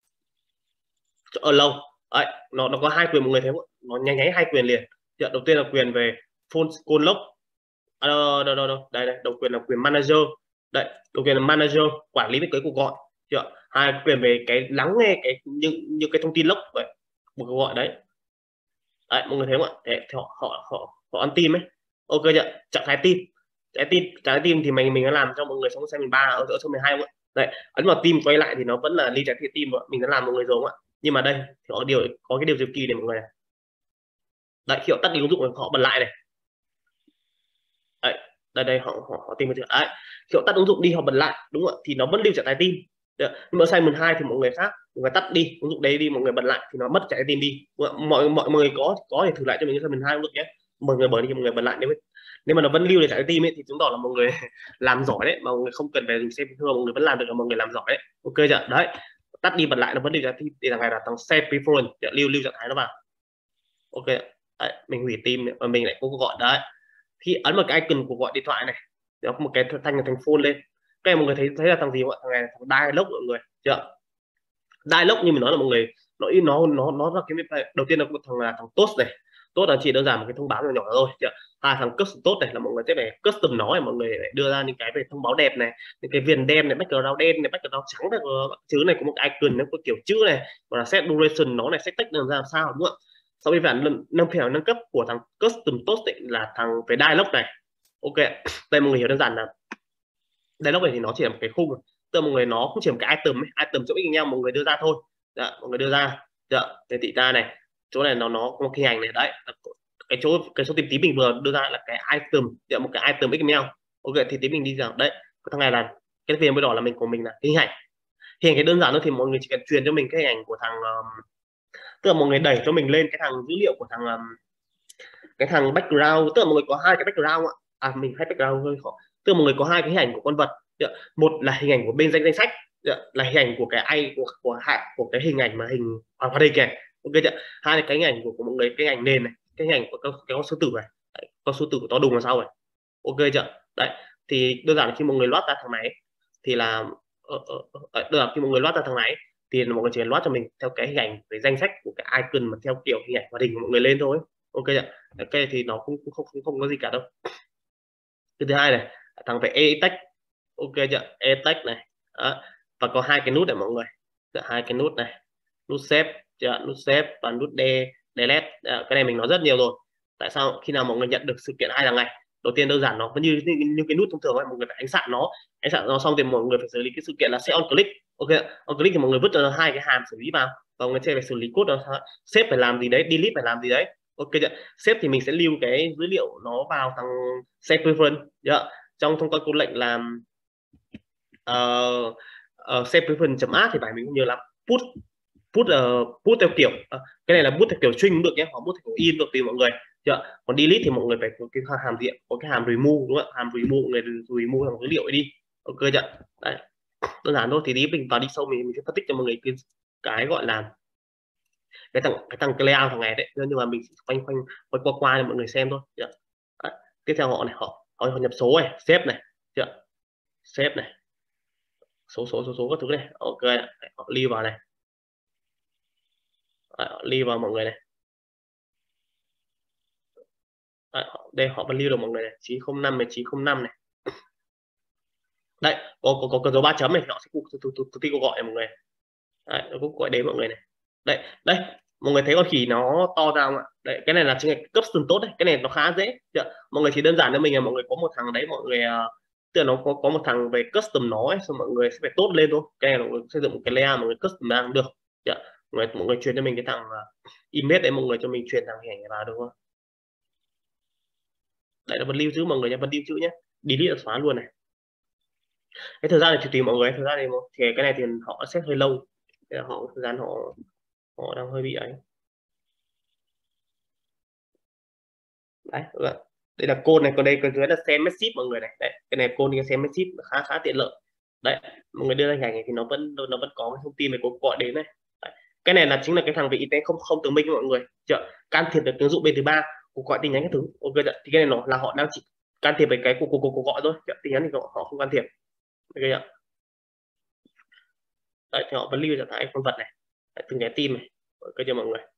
Allow. Đấy, nó nó có hai quyền mọi người thấy không? Nó nháy nháy hai quyền liền. Đầu tiên là quyền về phone call log. À, đâu, đâu, đâu, đâu. Đây đây, đầu quyền là quyền manager. Đây, đầu quyền là manager quản lý cái cuộc gọi. Chưa? Hai quyền về cái lắng nghe cái những những cái thông tin log vậy một cuộc gọi đấy. Đấy, mọi người thấy không ạ? Thế thì họ họ họ họ ăn tim ấy. Ok chưa? Trạng thái tim. Trạng thái tim, trạng thái tim thì mình mình đã làm cho mọi người trong xem mình ba ở ở số mười hai không ạ? Đấy, ấn vào tim quay lại thì nó vẫn là ly trạng thái tim, mình đã làm mọi người rồi không ạ? Nhưng mà đây thì có điều có cái điều diệu kỳ này mọi người này. Đấy, khi họ tắt đi ứng dụng họ bật lại này. Đấy, đây đây họ họ, họ tìm cái đấy, khi họ tắt ứng dụng đi họ bật lại đúng không ạ? Thì nó vẫn lưu trạng thái tim. Được. Nhưng mà Simon hai thì mọi người khác, mọi người tắt đi ứng dụng đấy đi, mọi người bật lại thì nó mất trạng thái tim đi. Mọi mọi người có có thể thử lại cho mình Simon hai cũng được nhé. Mọi người bật đi, mọi người bật lại, nếu nếu mà nó vẫn lưu được trạng thái tim ấy thì chứng tỏ là mọi người làm giỏi đấy, mà mọi người không cần phải dùng xem thường, mọi người vẫn làm được, là mọi người làm giỏi đấy. Ok chưa? Đấy, tắt đi bật lại nó vẫn lưu trạng thái tim, thì thằng này là thằng save preference, lưu lưu trạng thái nó vào. Ok, đấy, mình hủy tim và mình lại có cuộc gọi đấy. Khi ấn vào cái icon của gọi điện thoại này, nó có một cái thanh là thành phone lên. Cái này mọi người thấy thấy là thằng gì không ạ? Thằng này là thằng dialog mọi người chưa? Dialog như mình nói là mọi người nó nó nó nó là cái đầu tiên là một thằng là thằng toast này. tốt là chỉ đơn giản một cái thông báo nhỏ nhỏ thôi. Hai thằng custom tốt này là mọi người sẽ phải custom nó, mọi người phải đưa ra những cái về thông báo đẹp này, những cái viền đen này, background đen này, background trắng này, chữ này có một cái icon nó có kiểu chữ này, và là set duration nó này, set text làm sao đúng không ạ. Sau khi phản nâng phèo nâng cấp của thằng custom tốt là thằng về dialog này. Ok, đây mọi người hiểu đơn giản là dialog này thì nó chỉ là một cái khung, tức là mọi người nó cũng chỉ một cái item ấy, item chỗ nhau mọi người đưa ra thôi. Dạ, mọi người đưa ra dạ, để thị ta này, chỗ này nó nó có một cái hình ảnh này đấy, cái chỗ cái số tìm tí mình vừa đưa ra là cái item, dạ, một cái item ích em lờ. Ok, thì tí mình đi rằng đấy, cái thằng này là cái viền mới đỏ là mình của mình là cái hình ảnh. Hình ảnh cái đơn giản thôi thì mọi người chỉ cần truyền cho mình cái hình ảnh của thằng um, tức là mọi người đẩy cho mình lên cái thằng dữ liệu của thằng um, cái thằng background, tức là mọi người có hai cái background ạ. À mình hay background hơi khó, tức là mọi người có hai cái hình ảnh của con vật. Một là hình ảnh của bên danh danh sách, là hình ảnh của cái ai của của hại của cái hình ảnh mà hình à, hoạt hình này. Ok chưa? Hai là cái hình ảnh của, của mọi người, cái ảnh nền này, cái hình ảnh của cái, cái con sư tử này. Đấy, con sư tử của to đùng là sau này. Ok chưa? Đấy, thì đơn giản là khi mọi người loát ra thằng này thì là ờ, ờ, ờ, đơn giản khi mọi người loát ra thằng này thì mọi người chỉ cần loát cho mình theo cái hình ảnh, cái danh sách của cái icon mà theo kiểu hình ảnh hoạt hình của mọi người lên thôi. Ok chưa? Ok thì nó cũng không không, không có gì cả đâu. Cái thứ hai này, thằng về e-text. Ok chưa? E-text này. Đó. Và có hai cái nút này mọi người. Dạ, hai cái nút này, nút save, chưa? Nút save và nút de delete. Dạ, cái này mình nói rất nhiều rồi. Tại sao khi nào mọi người nhận được sự kiện hai thằng này, đầu tiên đơn giản nó vẫn như, như, như cái nút thông thường ấy, mọi người phải ánh xạ nó, ánh xạ nó xong thì mọi người phải xử lý cái sự kiện là sẽ on click. Ok, on click thì mọi người vứt cho hai cái hàm xử lý vào, và mọi người sẽ phải xử lý code đó, save phải làm gì đấy, delete phải làm gì đấy. Ok chưa? Save thì mình sẽ lưu cái dữ liệu nó vào thằng save preference. Yeah. Trong thông qua câu lệnh làm uh, uh, save preference .a thì phải mình không nhớ lắm. Put put uh, put theo kiểu uh, cái này là put theo kiểu string cũng được nhé, hoặc put theo kiểu in được tùy mọi người. Chưa? Còn delete thì mọi người phải có cái hàm diện, có cái hàm remove đúng không ạ? Hàm remove mọi người remove dòng dữ liệu ấy đi. Ok chưa? Đấy, đơn giản thôi. Thì tí mình vào đi sâu mình, mình sẽ phân tích cho mọi người cái, cái gọi là cái thằng cái thằng cái layout thằng này đấy, nhưng mà mình quanh quanh quanh qua qua cho mọi người xem thôi. Đấy. Tiếp theo họ này, họ họ nhập số này, xếp này, chưa? Xếp này, số số số số các thứ này. Ok, họ lưu vào này. Đấy, họ lưu vào mọi người này. Đấy, đây họ vẫn lưu được mọi người này, chín không năm này, chín không năm này. Đấy, có có có, có dấu ba chấm này, họ sẽ thực thi cuộc gọi này mọi người. Đấy, nó cũng gọi đến mọi người này. Đấy, đây mọi người thấy con khỉ nó to ra không ạ? Đấy, cái này là chính là cấp custom tốt đấy, cái này nó khá dễ. Chưa? Mọi người chỉ đơn giản cho mình là mọi người có một thằng đấy, mọi người uh, tức là nó có có một thằng về custom nó ấy, xong mọi người sẽ phải tốt lên thôi. Cái này là mọi người xây dựng một cái layout mọi người custom làm được. Chưa? Mọi người mọi người truyền cho mình cái thằng uh, image đấy, mọi người cho mình truyền thằng hình ảnh vào được không? Đấy là vẫn lưu trữ mọi người nhé, vẫn lưu trữ nhé, delete là xóa luôn này. Cái thời gian này thì tùy mọi người, thời gian này thì cái này thì họ sẽ hơi lâu, họ thời gian họ họ đang hơi bị ấy. Đấy, đây là code này, còn đây còn dưới là send message mọi người này. Đấy, cái này code send message khá khá tiện lợi. Đấy, mọi người đưa ra hình ảnh này thì nó vẫn nó vẫn có cái thông tin về cuộc gọi đến này. Đấy. Cái này là chính là cái thằng về y tế không không tường minh mọi người. Chưa? Can thiệp được ứng dụng bên thứ ba, cuộc gọi tin nhắn cái thứ. Ok, thì cái này nó là họ đang chỉ can thiệp về cái cuộc cuộc cuộc gọi thôi. Tin nhắn thì họ, họ không can thiệp. Ok ạ. Đấy, thì họ vẫn lưu trạng thái con vật này. Đấy, từng cái tim này. Ok cho mọi người.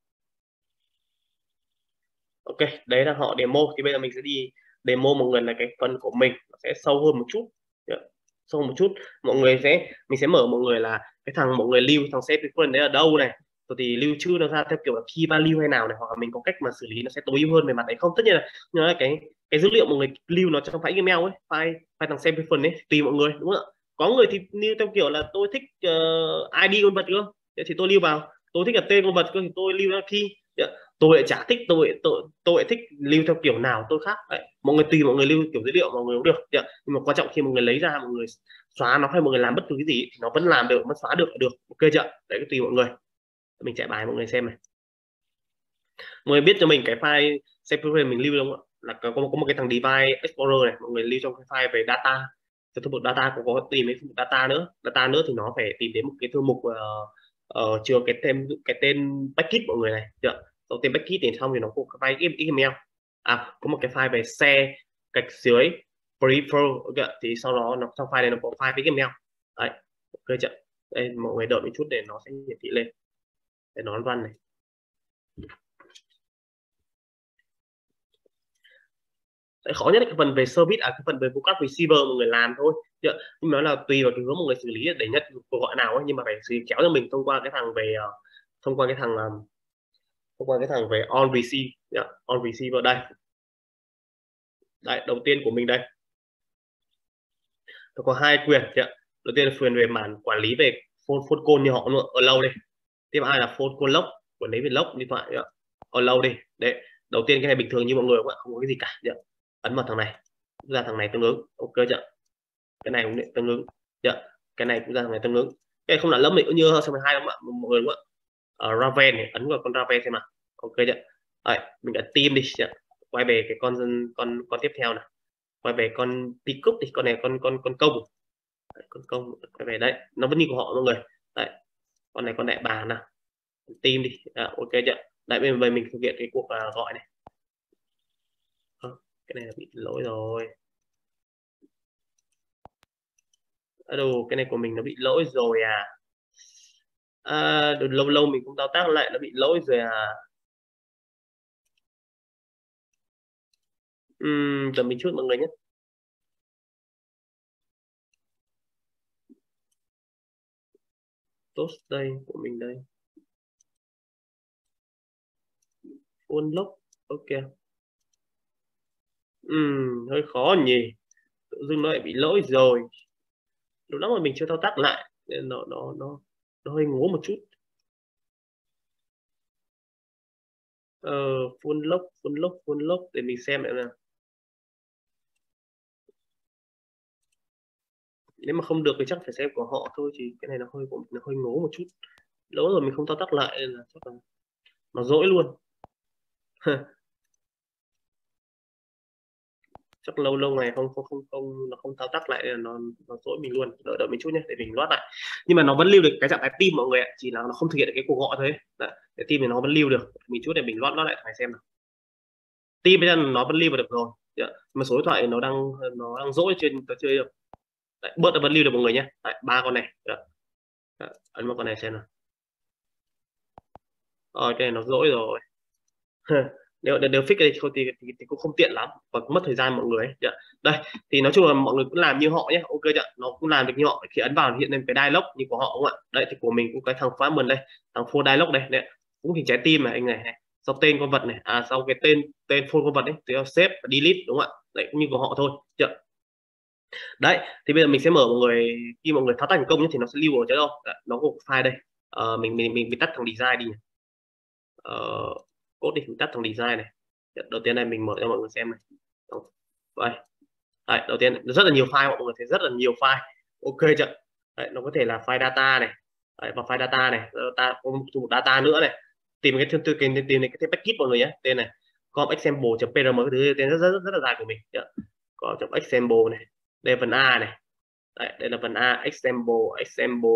Ok, đấy là họ demo. Thì bây giờ mình sẽ đi demo mọi người là cái phần của mình nó sẽ sâu hơn một chút. Yeah. Sâu một chút, mọi người sẽ mình sẽ mở mọi người là cái thằng mọi người lưu thằng set preference đấy ở đâu này, rồi thì lưu trữ nó ra theo kiểu là key value hay nào này, hoặc là mình có cách mà xử lý nó sẽ tối ưu hơn về mặt đấy không. Tất nhiên là nhưng mà cái cái dữ liệu mọi người lưu nó trong file email ấy, file file thằng set preference ấy tùy mọi người đúng không ạ. Có người thì lưu theo kiểu là tôi thích uh, i đê con vật cơ thì tôi lưu vào, tôi thích là tên con vật cơ thì tôi lưu ra key. Yeah. Tôi lại chả thích, tôi tôi tôi lại thích lưu theo kiểu nào tôi khác đấy. Mọi người tùy mọi người lưu kiểu dữ liệu mọi người cũng được. Yeah. Nhưng mà quan trọng khi mọi người lấy ra mọi người xóa nó hay mọi người làm bất cứ cái gì thì nó vẫn làm được, vẫn xóa được là được. Ok chưa? Đấy, cái tùy mọi người. Mình chạy bài mọi người xem này. Mọi người biết cho mình cái file separate mình lưu không ạ? Là có, có một cái thằng device explorer này, mọi người lưu trong cái file về data. Trong thư mục data cũng có tìm đến data nữa. Data nữa thì nó phải tìm đến một cái thư mục uh, uh, chứa cái tên cái tên package mọi người này. Được. Sau tên package thì xong thì nó có cái file ích em lờ. À, có một cái file về xe gạch dưới prefer. Okay. Thì sau đó nó trong file này nó có file ích em lờ. Đấy. Ok chưa? Đây mọi người đợi một chút để nó sẽ hiển thị lên. Để nó run này. Đấy, khó nhất là cái phần về service, à cái phần về vocab receiver mọi người làm thôi. Nhưng mà nó là tùy vào cái hướng mọi người xử lý để nhận cuộc gọi nào ấy, nhưng mà phải xử lý kéo cho mình thông qua cái thằng về uh, thông qua cái thằng um, thông qua cái thằng về on receive, yeah, on receiver đây. Đấy, đầu tiên của mình đây nó có hai quyền. Yeah. Đầu tiên là quyền về màn quản lý về phone phone call như họ ở lâu đây. Tiếp hai là phone call lock, quản lý về lock điện thoại ở lâu đi. Đấy, đầu tiên cái này bình thường như mọi người không, không có cái gì cả. Yeah. Ấn vào thằng này ra thằng này tương ứng, ok chưa? Cái này cũng tương ứng, yeah. Cái này cũng ra thằng này tương ứng. Cái này không là lắm mình cũng như hơn hai đúng không ạ mọi người, đúng không ạ? uh, Raven này, ấn vào con Raven xem nào, ok chưa? Đấy, mình đã team đi. Yeah. Quay về cái con con con tiếp theo này, quay về con pickup thì con này con con con công. Đấy, con công quay về đấy, nó vẫn như của họ mọi người. Đấy, con này con đại bàng nào, team đi. À, ok chưa? Đấy, bây giờ mình thực hiện cái cuộc uh, gọi này. À, cái này là bị lỗi rồi. À, đồ cái này của mình nó bị lỗi rồi à, à được lâu lâu mình cũng thao tác lại nó bị lỗi rồi à. Uhm, chờ mình chút mọi người nhé. Tốt đây của mình đây, full lock, ok. Uhm, hơi khó nhỉ, tự dưng nó lại bị lỗi rồi, lúc đó mà mình chưa thao tác lại nên nó nó nó nó hơi ngố một chút. Ờ, full lock full lock full lock để mình xem lại nào. Nếu mà không được thì chắc phải xem của họ thôi, thì cái này nó hơi nó hơi ngố một chút, lỗi rồi mình không thao tác lại nên là chắc là nó dỗi luôn. Chắc lâu lâu này không không không không nó không thao tác lại, nó nó dỗi mình luôn. Đợi đợi mình chút nhé để mình loát lại, nhưng mà nó vẫn lưu được cái trạng thái tim mọi người ạ, chỉ là nó không thực hiện được cái cuộc gọi thôi. Đấy, cái tim thì nó vẫn lưu được, mình chút để mình loát loát lại phải xem nào. Tim bây giờ nó vẫn lưu được rồi. Đấy, mà số điện thoại nó đang nó đang dỗi trên tôi chơi được. Đấy, bớt nó vẫn lưu được mọi người nhé. Ba con này. Đấy. Đấy, ấn vào con này xem nào. Rồi cái này nó dỗi rồi. nếu nếu fix cái thì, thì, thì, thì cũng không tiện lắm và cũng mất thời gian mọi người ấy. Dạ. Đây thì nói chung là mọi người cũng làm như họ nhé, ok chưa? Nó cũng làm được như họ, khi ấn vào hiện lên cái dialog như của họ không ạ? Đây thì của mình cũng cái thằng Farman đây, thằng full dialog đây, đây cũng hình trái tim này anh này, này. Sau tên con vật này, à sau cái tên tên full con vật đấy thì save và delete đúng không ạ? Đấy cũng như của họ thôi. Chưa? Đấy thì bây giờ mình sẽ mở mọi người, khi mọi người thao tác thành công nhé, thì nó sẽ lưu ở chỗ đâu? Đấy, nó có file đây. Ờ, mình mình mình mình tắt thằng design đi. Ờ, code đi, mình tắt thằng design này. Đầu tiên này mình mở cho mọi người xem này. Đây. Đấy, đầu tiên rất là nhiều file, mọi người thấy rất là nhiều file, ok chưa? Đấy, nó có thể là file data này. Đấy, và file data này, data có một data nữa này, tìm cái thứ cái tìm này cái package mọi người nhé, tên này com example pr cái thứ tên rất rất rất là dài của mình. Có chấm example này, đây phần A này. Đấy, đây là phần A, example example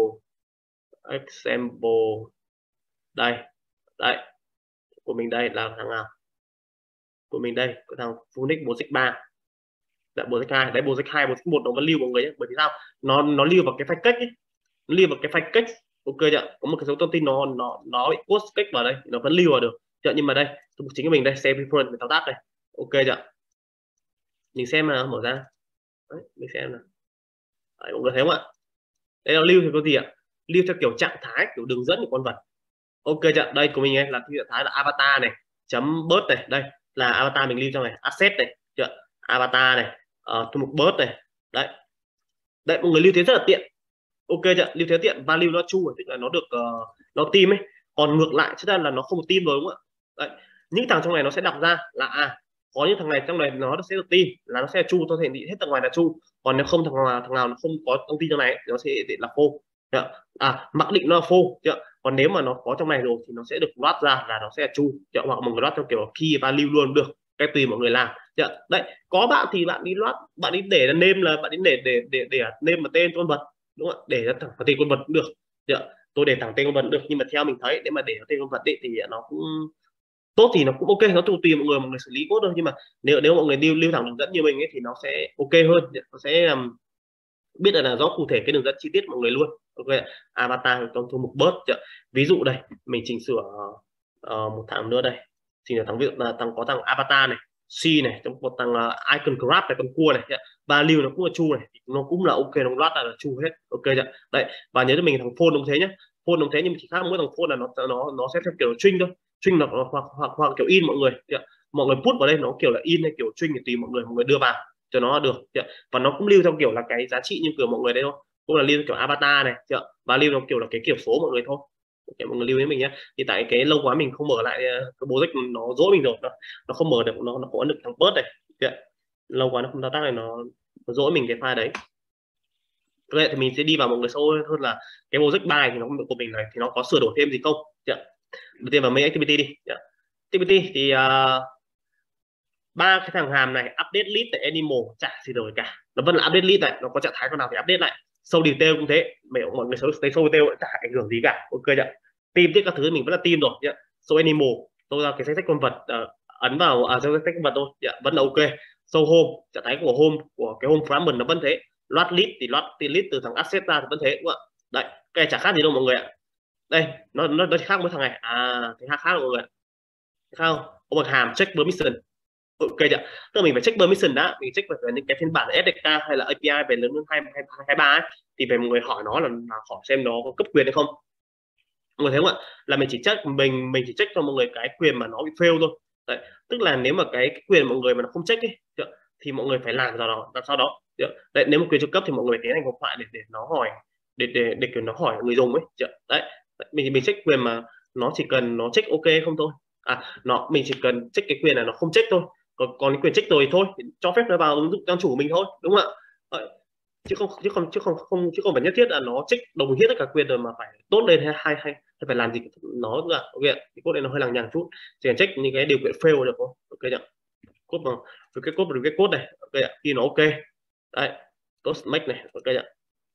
example đây. Đấy của mình đây là thằng nào, của mình đây có thằng Phoenix bốn x ba, dạ bốn x hai, đấy bốn x hai bốn x một nó vẫn lưu mọi người nhé, bởi vì sao? nó nó lưu vào cái file cách ấy, nó lưu vào cái file cách, ok chưa? Có một cái số thông tin nó nó nó bị post cách vào đây nó vẫn lưu vào được. Chợ, nhưng mà đây chính của mình đây, xem reference để thao tác này, ok chưa? Mình xem nào, mở ra đấy, mình xem nào. Đấy, mọi người thấy không ạ? Đây là lưu thì có gì ạ? Lưu theo kiểu trạng thái, kiểu đường dẫn của con vật, ok chưa? Đây của mình ấy là trạng thái là avatar này chấm bớt này, đây là avatar mình lưu trong này, asset này, chưa? Avatar này, uh, thư mục bớt này, đấy đấy mọi người lưu thế rất là tiện, ok chưa? Lưu thế tiện, value nó true, tức là nó được uh, nó team ấy. Còn ngược lại chắc là nó không một team rồi đúng không ạ? Đấy, những thằng trong này nó sẽ đọc ra là à có những thằng này trong này nó sẽ được team, là nó sẽ là true, tôi thể hiện hết tầng ngoài là true. Còn nếu không, thằng nào thằng nào nó không có thông tin trong này nó sẽ hiện là false. À mặc định nó là false chưa? Còn nếu mà nó có trong này rồi thì nó sẽ được loát ra là nó sẽ là true, hoặc một người loát theo kiểu key value luôn được, cái tùy mọi người làm. Đấy, có bạn thì bạn đi loát, bạn đi để là name, là bạn đi để để để để name mà tên con vật đúng không ạ? Để ra thẳng tên con vật cũng được. Tôi để thẳng tên con vật được, nhưng mà theo mình thấy nếu mà để tên con vật ấy, thì nó cũng tốt, thì nó cũng ok, nó tùy tùy mọi người mọi người xử lý code thôi. Nhưng mà nếu nếu mọi người lưu lưu thẳng đường dẫn như mình ấy thì nó sẽ ok hơn, nó sẽ um, biết là, là rõ cụ thể cái đường dẫn chi tiết mọi người luôn, ok. Avatar trong thư mục bớt, ví dụ đây mình chỉnh sửa uh, một thằng nữa đây, chỉnh sửa thằng ví dụ là thằng có thằng avatar này C này, trong một thằng uh, icon grab này, con cua này, value nó cũng là true này, nó cũng là ok, nó loát là, là true hết, ok chưa? Đấy, và nhớ cho mình thằng phone cũng thế nhé, phone cũng thế, nhưng chỉ khác mỗi thằng phone là nó nó nó sẽ theo kiểu string thôi, string là hoặc hoặc hoặc kiểu in mọi người, mọi người put vào đây nó kiểu là in hay kiểu string thì tùy mọi người, mọi người đưa vào cho nó được, và nó cũng lưu theo kiểu là cái giá trị như kiểu mọi người đây thôi, cũng là lưu kiểu avatar này, và lưu nó kiểu là cái kiểu số mọi người thôi. Okay, mọi người lưu ý mình nhé. Thì tại cái lâu quá mình không mở lại cái project, nó dỗi mình rồi, nó, nó không mở được, nó nó có được thằng bớt này. Okay. Lâu quá nó không thao tác này, nó, nó dỗi mình cái file đấy. Ok, thì mình sẽ đi vào một người sâu hơn là cái project bài thì nó của mình này thì nó có sửa đổi thêm gì không. Yeah. Đầu tiên vào main activity đi. Yeah. Activity thì ba uh, cái thằng hàm này update list tại animal chả gì đổi cả, nó vẫn là update list này, nó có trạng thái con nào thì update lại. Sâu detail cũng thế, mấy mọi người sâu sâu detail chả ảnh hưởng gì cả, ok chưa? Team tiếp các thứ mình vẫn là team rồi nhá. So animal tôi ra cái danh sách con vật, uh, ấn vào à, danh sách con vật thôi, yeah, vẫn là ok. So home, trạng thái của home của cái home fragment nó vẫn thế. Load list thì load list từ thằng asset ra thì vẫn thế, đúng không ạ? Đấy, cái này chả khác gì đâu mọi người ạ. Đây nó nó, nó khác với thằng này, à cái khác khác mọi người, không có một hàm check permission, ok chưa? Tức là mình phải check permission đã, mình check về những cái phiên bản ét đê ca hay là a pê i về lớn hơn hai hai ba ấy, thì về mọi người hỏi nó là, là hỏi xem nó có cấp quyền hay không. Mọi người thấy không ạ? Là mình chỉ check mình mình chỉ check cho mọi người cái quyền mà nó bị fail thôi. Đấy, tức là nếu mà cái, cái quyền mọi người mà nó không check ấy, thì mọi người phải làm ra đó, làm sau đó. Đấy, nếu mà quyền trợ cấp thì mọi người tiến hành hộp thoại để để nó hỏi, để để để kiểu nó hỏi người dùng ấy. Đấy, mình mình check quyền mà nó chỉ cần nó check ok không thôi. À, nó mình chỉ cần check cái quyền là nó không check thôi. Còn còn cái quyền check rồi thôi, cho phép nó vào ứng dụng trang chủ mình thôi, đúng không ạ? Đấy, chứ không chứ không chứ không không chứ không phải nhất thiết là nó check đồng hết tất cả quyền rồi mà phải tốt lên hay hay hay phải làm gì nó là ok. Cái code này nó hơi lằng nhằng chút, chỉ cần check những cái điều kiện fail được không, ok chưa? Code bằng cái code cái code này, ok ạ, khi nó ok. Đấy, code make này, ok chưa?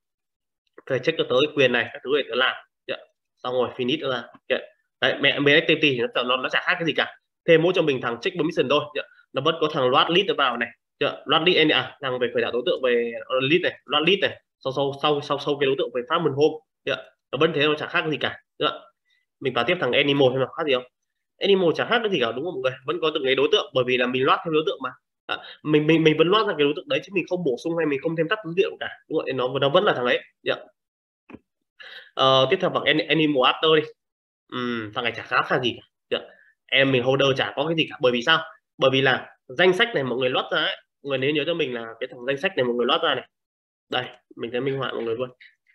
Ok, check cho tới quyền này các thứ để nó làm, xong rồi finish ra. Okay. Đấy, mẹ main activity thì nó, nó nó chả khác cái gì cả, thêm mỗi cho mình thằng check permission thôi. Nó vẫn có thằng load list vào này, load list à, thằng về khởi tạo đối tượng về list này, load list này, sau sau sau sau sau cái đối tượng về fragment home, nó vẫn thế, nó chả khác cái gì cả. Mình vào tiếp thằng animal thêm nào khác gì không? Animal chả khác cái gì cả, đúng không mọi người? Vẫn có từng cái đối tượng, bởi vì là mình load theo đối tượng mà. À, mình mình mình vẫn load ra cái đối tượng đấy chứ mình không bổ sung hay mình không thêm tắt dữ liệu cả, đúng không? Nó nó vẫn là thằng ấy. Yeah. Uh, tiếp theo bằng animal after đi. Uhm, thằng này chả khác là gì cả. Em mình holder chả có cái gì cả, bởi vì sao? Bởi vì là danh sách này mọi người load ra ấy, mọi người nên nhớ cho mình là cái thằng danh sách này mọi người load ra này. Đây, mình sẽ minh họa mọi người luôn.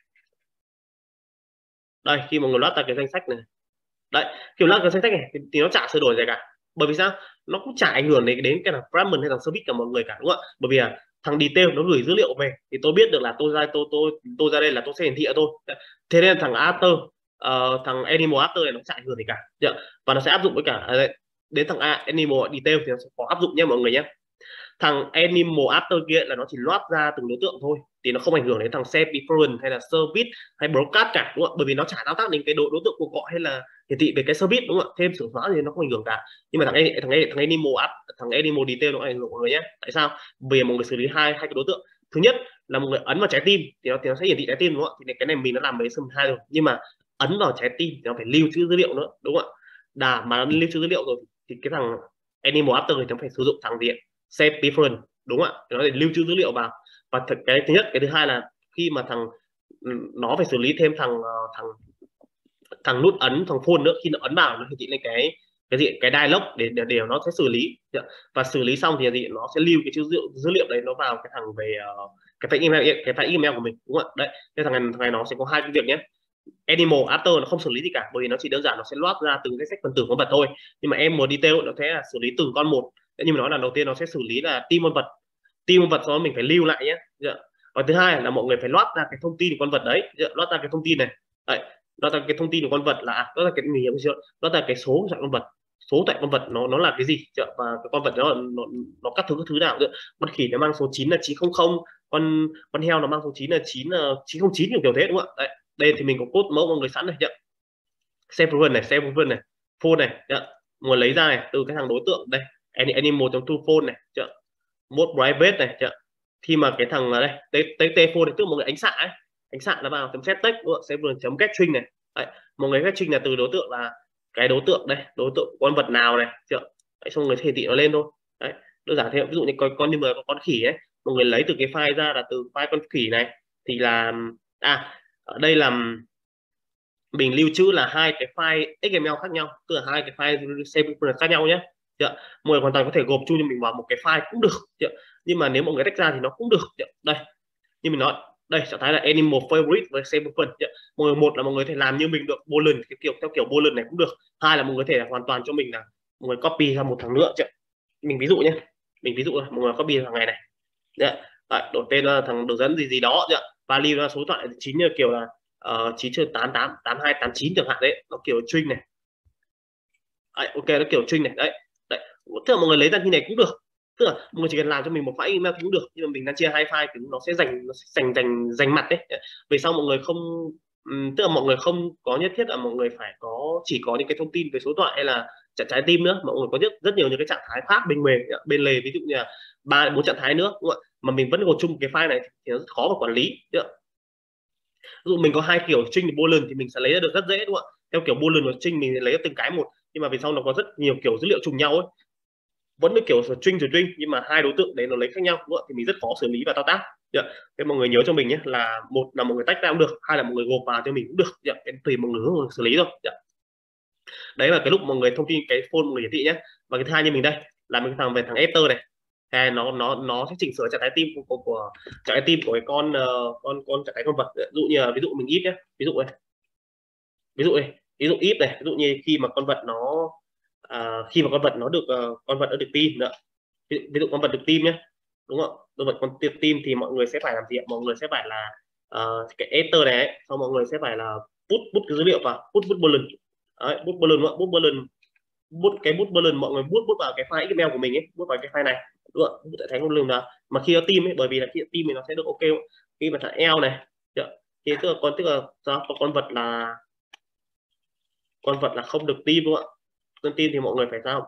Đây, khi mọi người load ra cái danh sách này, đấy, kiểu load cái danh sách này thì, thì nó chả sửa đổi gì cả. Bởi vì sao? Nó cũng chả ảnh hưởng đến, đến cái thằng fragment hay thằng service cả mọi người cả, đúng không ạ? Bởi vì là thằng detail nó gửi dữ liệu về thì tôi biết được là tôi ra tôi tôi tôi ra đây là tôi sẽ hiển thị ở tôi. Thế nên thằng after, uh, thằng animal after này nó chả ảnh hưởng gì cả. Và nó sẽ áp dụng với cả đến thằng animal detail thì nó sẽ có áp dụng nha mọi người nhé. Thằng animal after kia là nó chỉ load ra từng đối tượng thôi, thì nó không ảnh hưởng đến thằng set different hay là service hay broadcast cả, đúng không? Bởi vì nó chả thao tác đến cái đối, đối tượng cuộc gọi hay là hiển thị về cái service, đúng không ạ? Thêm sửa xóa thì nó không ảnh hưởng cả. Nhưng mà thằng thằng thằng animal app, thằng animal detail nó ảnh hưởng mọi người nhé. Tại sao? Vì mọi người xử lý hai hai cái đối tượng. Thứ nhất là mọi người ấn vào trái tim thì nó thì nó sẽ hiển thị trái tim, đúng không ạ? Thì cái này mình đã làm mấy sum hai rồi, nhưng mà ấn vào trái tim thì nó phải lưu trữ dữ liệu nữa, đúng không ạ? Đã mà nó lưu trữ dữ liệu rồi thì cái thằng animal after thì nó phải sử dụng thằng gì ạ? Set different, đúng không ạ? Nó để lưu trữ dữ liệu vào. Và thật, cái thứ nhất, cái thứ hai là khi mà thằng nó phải xử lý thêm thằng thằng thằng nút ấn, thằng phone nữa, khi nó ấn vào nó hiển thị lên cái cái gì cái dialog để để, để nó sẽ xử lý, và xử lý xong thì gì nó sẽ lưu cái dữ liệu dữ liệu đấy nó vào cái thằng về uh, cái file email cái file email của mình, đúng không ạ? Đấy, cái thằng này, thằng này nó sẽ có hai cái việc nhé. Animal after nó không xử lý gì cả, bởi vì nó chỉ đơn giản nó sẽ load ra từng cái sách phần tử con vật thôi. Nhưng mà em một detail nó sẽ là xử lý từng con một. Nhưng mà nói là đầu tiên nó sẽ xử lý là team con vật, team con vật sau đó mình phải lưu lại nhé. Và thứ hai là mọi người phải load ra cái thông tin của con vật đấy, load ra cái thông tin này. Đấy, load ra cái thông tin của con vật là đó là cái gì hiểu chưa? Load ra cái số của con vật, số tại con vật nó nó là cái gì, và cái con vật nó nó, nó các thứ các thứ nào nữa. Con khỉ nó mang số chín là chín không không, con con heo nó mang số chín là chín chín không chín, kiểu kiểu thế, đúng không ạ? Đấy, đây thì mình có code mẫu mọi người sẵn này, nhá. Seven này, seven này, phone này, nhá. Nguồn lấy ra này từ cái thằng đối tượng đây, animal trong to phone này, nhá. Mode private này, nhá. Khi mà cái thằng đây tt phone này, tức mọi người ánh xạ ấy, ánh xạ nó vào chấm set text, đúng không? Seven chấm get string này. Đấy, mọi người get string là từ đối tượng là cái đối tượng đây, đối tượng con vật nào này, chưa? Đấy, xong người hiển thị nó lên thôi. Đấy, đơn giản thế. Ví dụ như con con như mà con khỉ ấy, mọi người lấy từ cái file ra là từ file con khỉ này thì là à ở đây là mình lưu trữ là hai cái file ích em lờ khác nhau, tức là hai cái file cpull khác nhau nhé. Chưa? Mọi người hoàn toàn có thể gộp chung cho mình vào một cái file cũng được. Chưa? Nhưng mà nếu mọi người tách ra thì nó cũng được. Chưa? Đây như mình nói, đây trạng thái là animal favorite với cpull. Mọi người, một là mọi người có thể làm như mình được boolean, cái kiểu theo kiểu boolean này cũng được. Hai là mọi người có thể là hoàn toàn cho mình là mọi người copy ra một thằng nữa. Chưa? Mình ví dụ nhé, mình ví dụ là mọi người copy thằng này này. Đấy, đổi tên là thằng đường dẫn gì gì đó. Value là số điện thoại chín như kiểu là uh, chín tám tám tám hai tám chín chẳng hạn, đấy nó kiểu string này. Đấy, ok, nó kiểu string này. Đấy, đấy tức là mọi người lấy ra như này cũng được, tức là mọi người chỉ cần làm cho mình một file email cũng được, nhưng mà mình đang chia hai file thì nó sẽ dành nó sẽ dành dành dành mặt đấy. Về sau mọi người không um, tức là mọi người không có nhất thiết là mọi người phải có chỉ có những cái thông tin về số điện thoại hay là trạng trái tim nữa, mọi người có rất rất nhiều những cái trạng thái khác bên lề bên lề, ví dụ như là ba bốn trạng thái nữa, đúng không? Mà mình vẫn gộp chung cái file này thì nó rất khó mà quản lý. Ví dụ mình có hai kiểu string thì boolean thì mình sẽ lấy ra được rất dễ, đúng không ạ? Theo kiểu boolean và string mình lấy ra từng cái một, nhưng mà về sau nó có rất nhiều kiểu dữ liệu trùng nhau ấy, vẫn cái kiểu string string nhưng mà hai đối tượng đấy nó lấy khác nhau, đúng không? Thì mình rất khó xử lý và thao tác. Thế mọi người nhớ cho mình nhé, là một là mọi người tách ra cũng được, hai là mọi người gộp vào cho mình cũng được, tùy mọi người xử lý thôi. Đấy là cái lúc mọi người thông tin cái phone mọi người hiển thị nhé. Và cái thứ hai như mình đây là mình thằng về thằng Ether này, à, nó nó nó sẽ chỉnh sửa trạng thái tim của, của, của trạng thái tim của cái con uh, con con trạng thái con vật. Ví dụ như là ví dụ mình ít nhé, ví dụ này, ví dụ này, ví dụ ít này, ví dụ như khi mà con vật nó à, khi mà con vật nó được uh, con vật nó được tim nữa, ví, ví dụ con vật được tim nhé, đúng không? Con vật con được tim thì mọi người sẽ phải làm gì ạ? Mọi người sẽ phải là uh, cái Ether này ấy, xong mọi người sẽ phải là put put cái dữ liệu vào, put put boolean. Đấy, bút boolean, bút boolean, bút cái bút boolean mọi người bút bút vào cái file ích em lờ của mình ấy, bút vào cái file này, đúng không? Bút thành con lường nào mà khi nó tim ấy, bởi vì là khi tim thì nó sẽ được ok. Khi mà thằng eo này thì tức là con tức là sao? Con vật là con vật là không được tim, đúng không ạ? Con tim thì mọi người phải sao?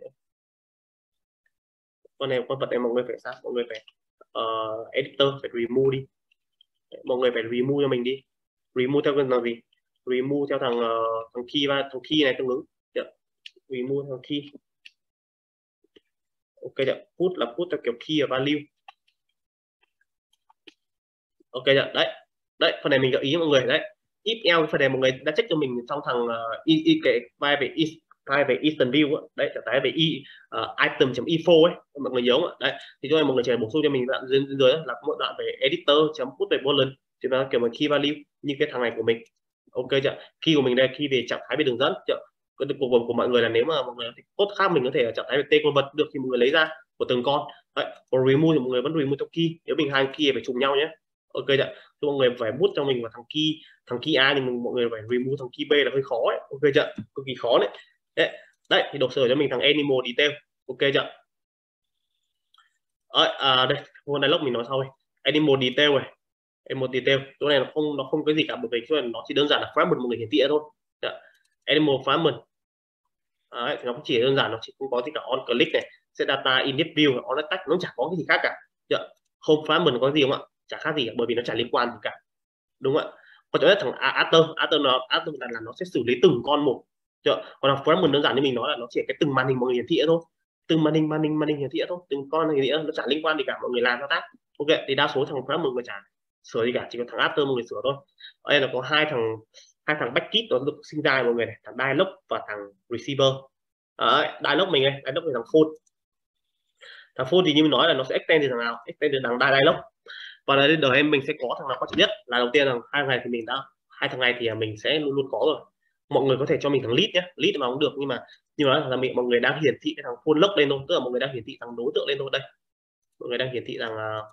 Con này con vật này mọi người phải sao? Mọi người phải uh, editor phải remove đi, mọi người phải remove cho mình đi. Remove theo cái là gì? Remove theo thằng uh, thằng key và thằng key này tương ứng. Remove thằng key. Ok chưa? Put là put theo kiểu key và value. Ok chưa? Đấy, đấy phần này mình gợi ý mọi người đấy. If else phần này mọi người đã check cho mình trong thằng uh, i, i, cái file về is file về instant view ấy. Đấy, trạng thái về i uh, item.info ấy, mọi người nhớ không ạ? Đấy, thì cho nên mọi người chỉ bổ sung cho mình đoạn dưới dưới là một đoạn về editor chấm put về boolean thì nó kiểu một key value như cái thằng này của mình. Ok chưa? Key của mình đây key về trạng thái về đường dẫn. Chưa? Cái cuộc của, của mọi người là nếu mà mọi người thì code khác mình có thể là trạng thái về tên con vật được thì mọi người lấy ra của từng con. Đấy, còn remove thì mọi người vẫn remove theo key, nếu mình hai key phải trùng nhau nhé. Ok chưa? Thì mọi người phải bút cho mình vào thằng key thằng key A thì mình, mọi người phải remove thằng key B là hơi khó ấy. Ok chưa? Cực kỳ khó đấy. Đấy, đấy thì đọc sửa cho mình thằng animal detail. Ok chưa? Đấy, à, đây hôm nay lúc mình nói sau ấy. Animal detail này, animal detail chỗ này nó không nó không cái gì cả, một cái chỗ này nó chỉ đơn giản là fragment một người hiển thị thôi. Đấy. Animal fragment. Đấy, thì nó chỉ đơn giản, nó chỉ không có gì cả on click này, set data init view, on attack, nó chẳng có cái gì khác cả. Được. Không fragment có gì không ạ? Chả khác gì cả, bởi vì nó chẳng liên quan gì cả, đúng không ạ? Còn chỗ này thằng after after nó after là, là nó sẽ xử lý từng con một. Được. Còn là fragment đơn giản như mình nói là nó chỉ cái từng màn hình mọi người hiển thị thôi, từng màn hình màn hình màn hình hiển thị thôi, từng con hiển thị nó chẳng liên quan gì cả, mọi người làm thao tác. Ok, thì đa số thằng fragment người chả sửa gì cả, chỉ có thằng after mọi người sửa thôi. Ở đây là có hai thằng hai thằng backit nó được sinh ra mọi người này, thằng dialog và thằng receiver. Đấy, dialog mình này, dialog là thằng phone. Thằng phone thì như mình nói là nó sẽ extend từ thằng nào? Extend từ thằng dialog. Và là đời em mình sẽ có thằng nào quan trọng nhất là đầu tiên là hai thằng này thì mình đã hai thằng này thì mình sẽ luôn luôn có rồi. Mọi người có thể cho mình thằng lead nhé, lead mà cũng được, nhưng mà nhưng mà là mình mọi người đang hiển thị cái thằng phone lock lên thôi, tức là mọi người đang hiển thị thằng đối tượng lên thôi. Đây mọi người đang hiển thị rằng uh,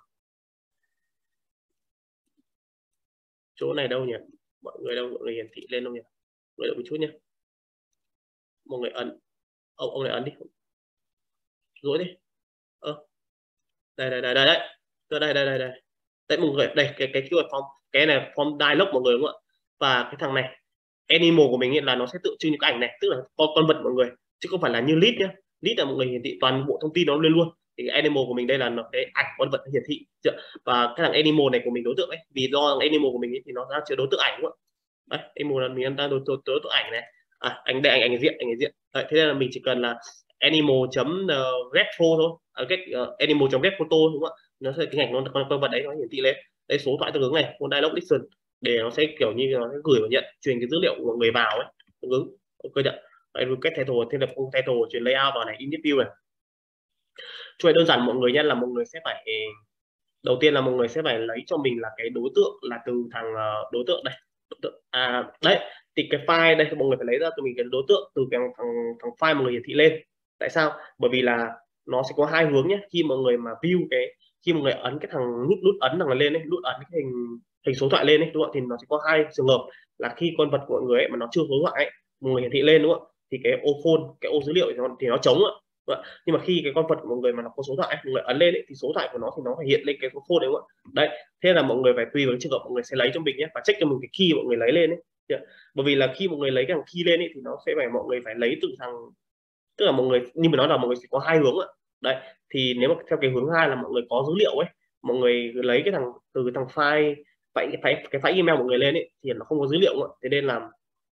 chỗ này đâu nhỉ, mọi người đâu, mọi người hiển thị lên đâu nhỉ, mọi người đợi một chút nhé, mọi người ấn ông ông này ấn đi rối đi. Ơ đây đây đây đây đấy đây đây đây đây đây đây mọi người đây cái cái keyword form, cái này form dialog mọi người đúng không ạ? Và cái thằng này animal của mình là nó sẽ tự trưng những cái ảnh này, tức là con con vật mọi người, chứ không phải là như list nhá. List là mọi người hiển thị toàn bộ thông tin nó lên luôn, thì cái animal của mình đây là nó cái ảnh con vật hiển thị. Và cái thằng animal này của mình đối tượng ấy, vì do thằng animal của mình ấy, thì nó ra chứa đối tượng ảnh đúng không ạ? Đấy, animal là mình đang đối, đối, đối tượng ảnh này, à, ảnh đây, ảnh ảnh diện ảnh diện. Đấy, thế nên là mình chỉ cần là animal chấm get photo thôi, à, get uh, animal chấm get photo đúng không ạ, nó sẽ cái ngạch nó con con vật đấy nó hiển thị lên đây số thoại tương ứng này, con dialog listen để nó sẽ kiểu như nó sẽ gửi và nhận truyền cái dữ liệu của người vào ấy tương ứng. Ok chưa? Đây rồi kết title thêm là khung title truyền layout vào này, init view này. Cho nên đơn giản mọi người nhé, là mọi người sẽ phải đầu tiên là mọi người sẽ phải lấy cho mình là cái đối tượng là từ thằng uh, đối tượng đây đối tượng, à đấy thì cái file đây mọi người phải lấy ra từ mình cái đối tượng từ cái thằng thằng file mọi người hiển thị lên. Tại sao? Bởi vì là nó sẽ có hai hướng nhé, khi mọi người mà view cái khi mọi người ấn cái thằng nút nút ấn thằng này lên đấy, nút ấn cái hình hình số thoại lên đấy đúng không? Thì nó sẽ có hai trường hợp là khi con vật của mọi người ấy, mà nó chưa số thoại ấy, mọi người hiển thị lên đúng không? Thì cái ô phone cái ô dữ liệu thì nó, thì nó trống ạ. Nhưng mà khi cái con vật của mọi người mà nó có số thoại mọi người ấn lên ấy, thì số thoại của nó thì nó phải hiện lên cái số phone đấy đúng không ạ? Đấy, thế là mọi người phải tùy vào trường hợp mọi người sẽ lấy cho mình nhé, và check cho mình cái key mọi người lấy lên ấy. Bởi vì là khi mọi người lấy cái thằng key lên ấy, thì nó sẽ phải mọi người phải lấy từ thằng, tức là mọi người như mình nói là mọi người sẽ có hai hướng ạ. Đấy, thì nếu mà theo cái hướng hai là mọi người có dữ liệu ấy, mọi người lấy cái thằng từ cái thằng file vậy cái file cái file email mọi người lên ấy thì nó không có dữ liệu ạ. Thế nên là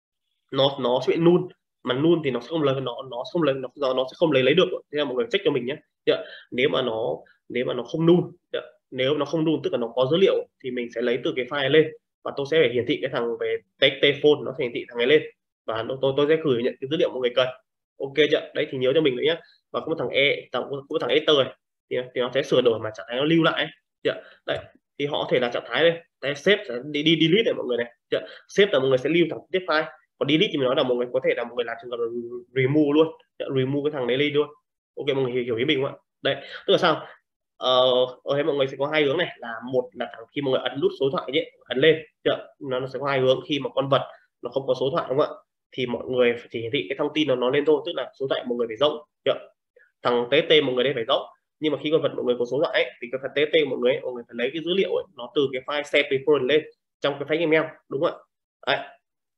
nó nó sẽ bị null, mà null thì nó sẽ không lấy nó nó không lấy nó nó sẽ không lấy lấy được. Thế là mọi người check cho mình nhé. Nếu mà nó nếu mà nó không null, nếu nó không null tức là nó có dữ liệu thì mình sẽ lấy từ cái file lên và tôi sẽ phải hiển thị cái thằng về txt phone, nó sẽ hiển thị thằng ấy lên và nó, tôi tôi sẽ gửi nhận cái dữ liệu mọi người cần. Ok chưa? Đấy thì nhớ cho mình nữa nhé. Và có một thằng e thằng có một thằng editor này, thì, thì nó sẽ sửa đổi mà trạng thái nó lưu lại ấy. Đấy thì họ có thể là trạng thái đây, đây save đi đi delete này mọi người này. Save là mọi người sẽ lưu thằng tiếp file, còn delete thì mình nói là mọi người có thể là mọi người làm trường hợp remove luôn, remove cái thằng đấy đi luôn. Ok mọi người hiểu, hiểu ý mình không ạ? Đấy tức là sao, ờ, ở đây mọi người sẽ có hai hướng này, là một là thằng khi mọi người ấn nút số thoại nhé, ấn lên nó, nó sẽ có hai hướng. Khi mà con vật nó không có số thoại đúng không ạ, thì mọi người chỉ hiển thị cái thông tin nó nó lên thôi, tức là số thoại mọi người phải rỗng, thằng txt mọi người đây phải rỗng. Nhưng mà khi con vật mọi người có số thoại ấy, thì cái phần txt mọi người ấy, mọi người phải lấy cái dữ liệu ấy, nó từ cái file save reference lên trong cái file email đúng không ạ? Đấy.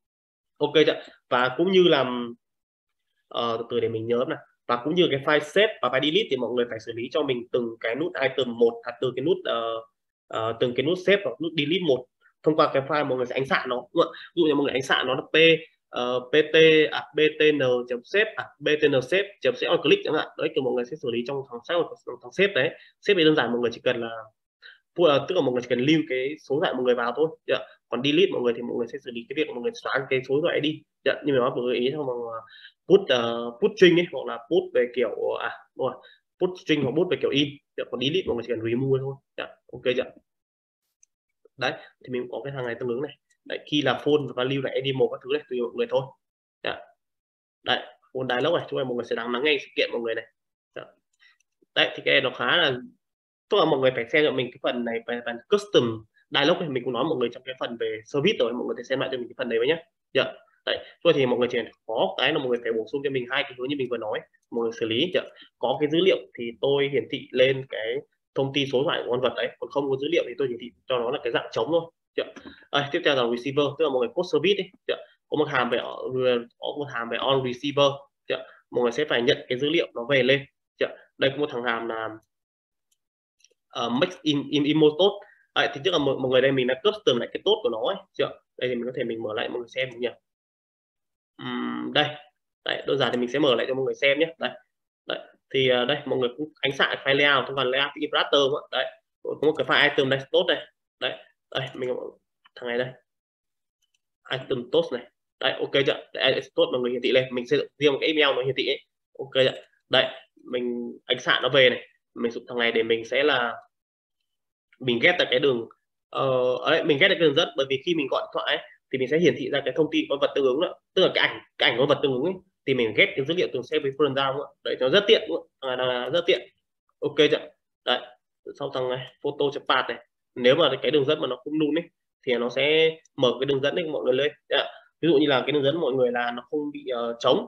Ok chưa? Và cũng như là uh, từ để mình nhớ này, và cũng như cái file save và file delete thì mọi người phải xử lý cho mình từng cái nút item một, à, từ cái nút uh, uh, từng cái nút save và nút delete một thông qua cái file mọi người sẽ ánh xạ nó đúng không? Ví dụ như mọi người ánh xạ nó là p uh, pt à, btn chấm save à, btn save chấm sẽ on click chẳng hạn. Đấy thì mọi người sẽ xử lý trong thằng save thằng save đấy. Save thì đơn giản mọi người chỉ cần là tức là mọi người chỉ cần lưu cái số thoại mọi người vào thôi. Còn delete mọi người thì mọi người sẽ xử lý cái việc mọi người xóa cái số thoại đi. Nhưng mà nói mọi người ý không, bằng put uh, put string ấy, hoặc là put về kiểu à đúng rồi, put string hoặc put về kiểu in. Còn delete mọi người chỉ cần remove thôi. Ok chưa? Đấy thì mình có cái thằng này tương ứng này. Đấy, khi là phone và lưu lại animal các thứ này tùy mọi người thôi. Đấy, một dialog này chúng ta mọi người sẽ đang lắng nghe sự kiện mọi người này. Đấy thì cái này nó khá là, tức là mọi người phải xem cho mình cái phần này về phần custom dialog này, mình cũng nói mọi người trong cái phần về service rồi, mọi người thể xem lại cho mình cái phần này với nhé. Được. Đấy, thôi thì mọi người chỉ có cái là mọi người phải bổ sung cho mình hai cái hướng như mình vừa nói, mọi người xử lý chưa? Có cái dữ liệu thì tôi hiển thị lên cái thông tin số thoại của con vật đấy, còn không có dữ liệu thì tôi hiển thị cho nó là cái dạng trống thôi. Chưa? À, tiếp theo là receiver, tức là mọi người code service ấy, chưa? Có một hàm về có một hàm về on receiver, chưa? Mọi người sẽ phải nhận cái dữ liệu nó về lên. Chưa? Đây có một thằng hàm là uh, make in in imo tốt. Đấy, thì tức là mọi, mọi người đây mình đã custom lại cái tốt của nó ấy. Chưa? Đây thì mình có thể mình mở lại mọi người xem nhỉ. Uhm, đây đấy, đơn giản thì mình sẽ mở lại cho mọi người xem nhé. Đây, đấy. Thì uh, đây mọi người cũng ánh xạ file layout trong phần layout imperator đấy, có một cái file item đây tốt đây. Đấy, đây mình thằng này đây item tốt này. Đấy, ok chưa? Đấy, tốt mọi người hiển thị lên, mình xây dựng riêng một cái email nó hiển thị ấy. Ok chưa? Đây mình ánh xạ nó về này, mình dùng thằng này để mình sẽ là mình ghép ra cái đường ờ, ấy, mình ghép ra cái đường dẫn, bởi vì khi mình gọi điện thoại ấy, thì mình sẽ hiển thị ra cái thông tin con vật tương ứng đó, tức là cái ảnh cái ảnh con vật tương ứng ấy, thì mình ghép cái dữ liệu từ save reference ra đúng không? Đấy nó rất tiện đúng không? À, rất tiện. Ok chưa? Đấy, sau thằng này photo chụp path này, nếu mà cái đường dẫn mà nó không null ấy thì nó sẽ mở cái đường dẫn đấy mọi người lên. Yeah. Ví dụ như là cái đường dẫn mọi người là nó không bị uh, trống.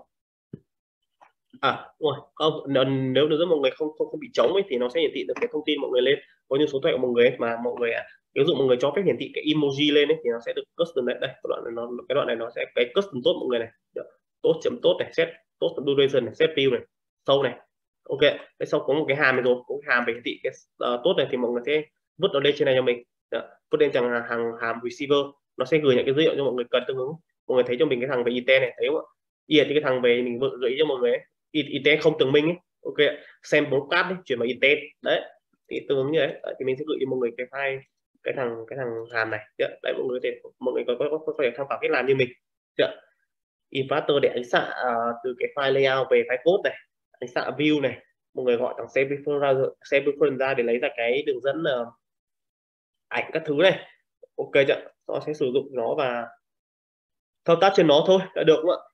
À đúng rồi, không, nếu đường dẫn mọi người không không không bị trống ấy thì nó sẽ hiển thị được cái thông tin mọi người lên, có như số thoại của mọi người ấy, mà mọi người ví dụ mọi người cho phép hiển thị cái emoji lên ấy, thì nó sẽ được custom đấy. Đây cái đoạn này nó cái đoạn này nó sẽ cái custom tốt mọi người này. Được. Tốt chấm tốt này, set tốt duration này, set view này, sâu này. Ok, cái sau có một cái hàm này rồi, có cái hàm về hiển thị cái uh, tốt này thì mọi người sẽ vứt nó lên trên này cho mình. Được. Vứt lên chẳng hàng hàm receiver, nó sẽ gửi những cái dữ liệu cho mọi người cần tương ứng. Mọi người thấy cho mình cái thằng về i tê này thấy không ạ? Ý thì cái thằng về mình vừa gửi cho mọi người ấy. i tê không tường minh ấy. Ok, xem broadcast ấy, chuyển vào i tê đấy thì tương ứng như đấy. Đấy, thì mình sẽ gửi cho mọi người cái file cái thằng cái thằng hàm này. Đấy, mọi người có thể mọi người có có, có, có thể tham khảo cách làm như mình. Inverter để ánh xạ uh, từ cái file layout về file code này, ánh xạ view này, mọi người gọi thằng Cbefern ra Cbefern ra để lấy ra cái đường dẫn uh, ảnh các thứ này. Ok chưa, nó sẽ sử dụng nó và thao tác trên nó thôi đã được không ạ?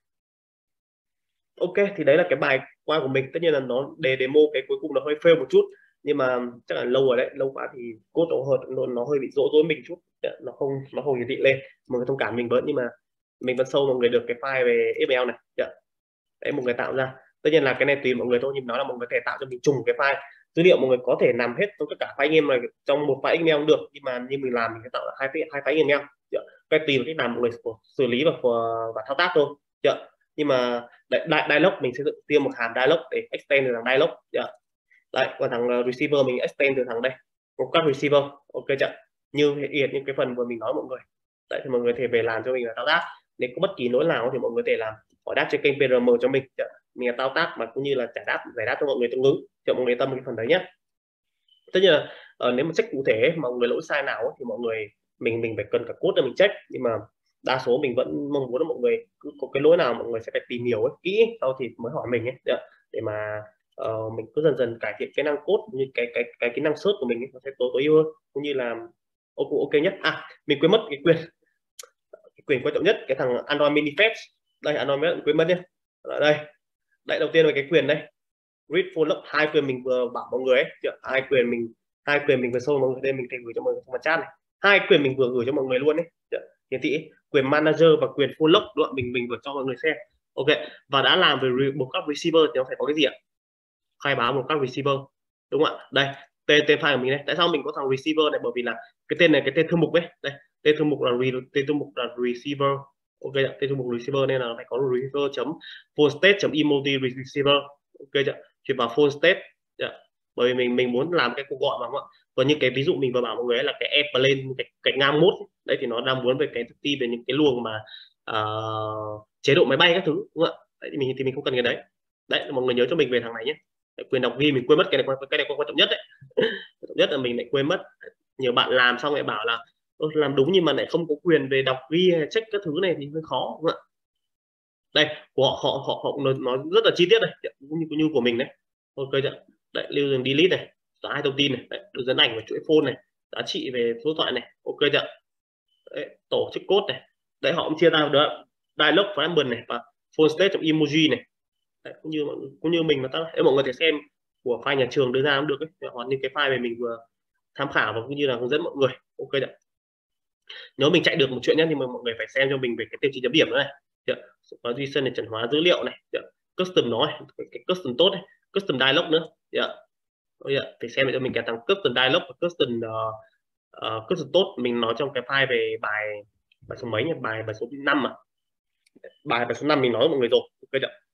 Ok, thì đấy là cái bài qua của mình. Tất nhiên là nó đề demo cái cuối cùng nó hơi fail một chút, nhưng mà chắc là lâu rồi đấy, lâu quá thì code nó hơi nó, nó hơi bị rỗ rối mình chút, nó không nó không hiển thị lên, mọi người thông cảm mình bớt, nhưng mà mình vẫn show mọi người được cái file về ích em lờ này. Đấy, mọi người tạo ra, tất nhiên là cái này tùy mọi người thôi, nhưng nó là mọi người có thể tạo cho mình trùng cái file dữ liệu, mọi người có thể nằm hết trong tất cả file anh em này trong một file ích em lờ cũng được, nhưng mà như mình làm mình sẽ tạo ra hai hai file ích em lờ. Cái tùy vào cách làm mọi người xử lý và và thao tác thôi. Nhưng mà dialog mình sẽ tiêu một hàm dialog để extend từ thằng dialog. Đấy, còn thằng receiver mình extend từ thằng đây, một các receiver. Ok chưa, như hiện những cái phần vừa mình nói mọi người. Đấy, thì mọi người thể về làm cho mình là thao tác, nếu có bất kỳ lỗi nào thì mọi người có thể làm hỏi đáp trên kênh pê rờ em cho mình. Mình là thao tác mà cũng như là giải đáp giải đáp cho mọi người tương ứng, cho mọi người tâm cái phần đấy nhé. Tất nhiên là uh, nếu mà check cụ thể mà mọi người lỗi sai nào thì mọi người mình mình phải cần cả code để mình check, nhưng mà đa số mình vẫn mong muốn là mọi người cứ có cái lỗi nào mọi người sẽ phải tìm hiểu ấy, kỹ sau thì mới hỏi mình ấy, để mà uh, mình cứ dần dần cải thiện cái năng code như cái cái cái kỹ năng search của mình ấy, nó sẽ tối tối ưu hơn, cũng như là ok, ok nhất. À, mình quên mất cái quyền cái quyền quan trọng nhất, cái thằng Android Manifest. Đây, Android Manifest quên mất nhé. Đây, đây đầu tiên là cái quyền đây, read follow, hai quyền mình vừa bảo mọi người ấy, hai quyền mình hai quyền mình vừa show mọi người đây, mình thể gửi cho mọi người trong chat này, hai quyền mình vừa gửi cho mọi người luôn đấy, hiển thị quyền manager và quyền follow đoạn mình mình vừa cho mọi người xem. Ok, và đã làm về một các receiver thì nó phải có cái gì ạ? Khai báo một các receiver, đúng không ạ? Đây, tên tên file của mình đây. Tại sao mình có thằng receiver này? Bởi vì là cái tên này cái tên thư mục ấy, đây tên thư mục là tên thư mục là receiver. Ok, tên thư mục receiver nên là phải có receiver chấm full state chấm emoji receiver. Ok chưa, chuyển vào full state. Yeah. Bởi vì mình mình muốn làm cái cuộc gọi mà, không ạ? Còn như cái ví dụ mình vừa bảo mọi người là cái airplane, cái, cái ngang mốt đấy, thì nó đang muốn về cái thực ti về những cái luồng mà uh, chế độ máy bay các thứ, đúng không ạ? Đấy, thì mình thì mình không cần cái đấy. Đấy, mọi người nhớ cho mình về thằng này nhé. Đấy, quyền đọc ghi mình quên mất, cái này cái này quan trọng nhất đấy. Quan trọng nhất là mình lại quên mất. Nhiều bạn làm xong lại bảo là làm đúng nhưng mà lại không có quyền về đọc ghi hay check các thứ này thì hơi khó, đúng không ạ? Đây của họ họ họ, họ nói rất là chi tiết đây, cũng như, cũng như của mình đấy. Ok chưa? Đấy, lưu đường delete này, hai thông tin này, đấy, đường dẫn ảnh và chuỗi phone này, giá trị về số điện thoại này. Ok chưa? Đấy, tổ chức code này. Đấy, họ cũng chia ra được dialog fragment này và full state trong emoji này. Đấy, cũng như cũng như mình mà ta mọi người thể xem của file nhà trường đưa ra cũng được ấy, hoặc như cái file này mình vừa tham khảo và cũng như là hướng dẫn mọi người. Ok chưa? Nếu mình chạy được một chuyện nhé, nhưng mà mọi người phải xem cho mình về cái tiêu chí chấm điểm này. Có JSON để chuẩn hóa dữ liệu này, custom nó này, cái custom tốt này, custom dialog nữa. Thì xem cho mình cái thằng custom dialog và custom uh, uh, custom tốt mình nói trong cái file về bài bài số mấy nhỉ, bài bài số năm mà bài bài số năm mình nói với mọi người rồi. Ok chưa?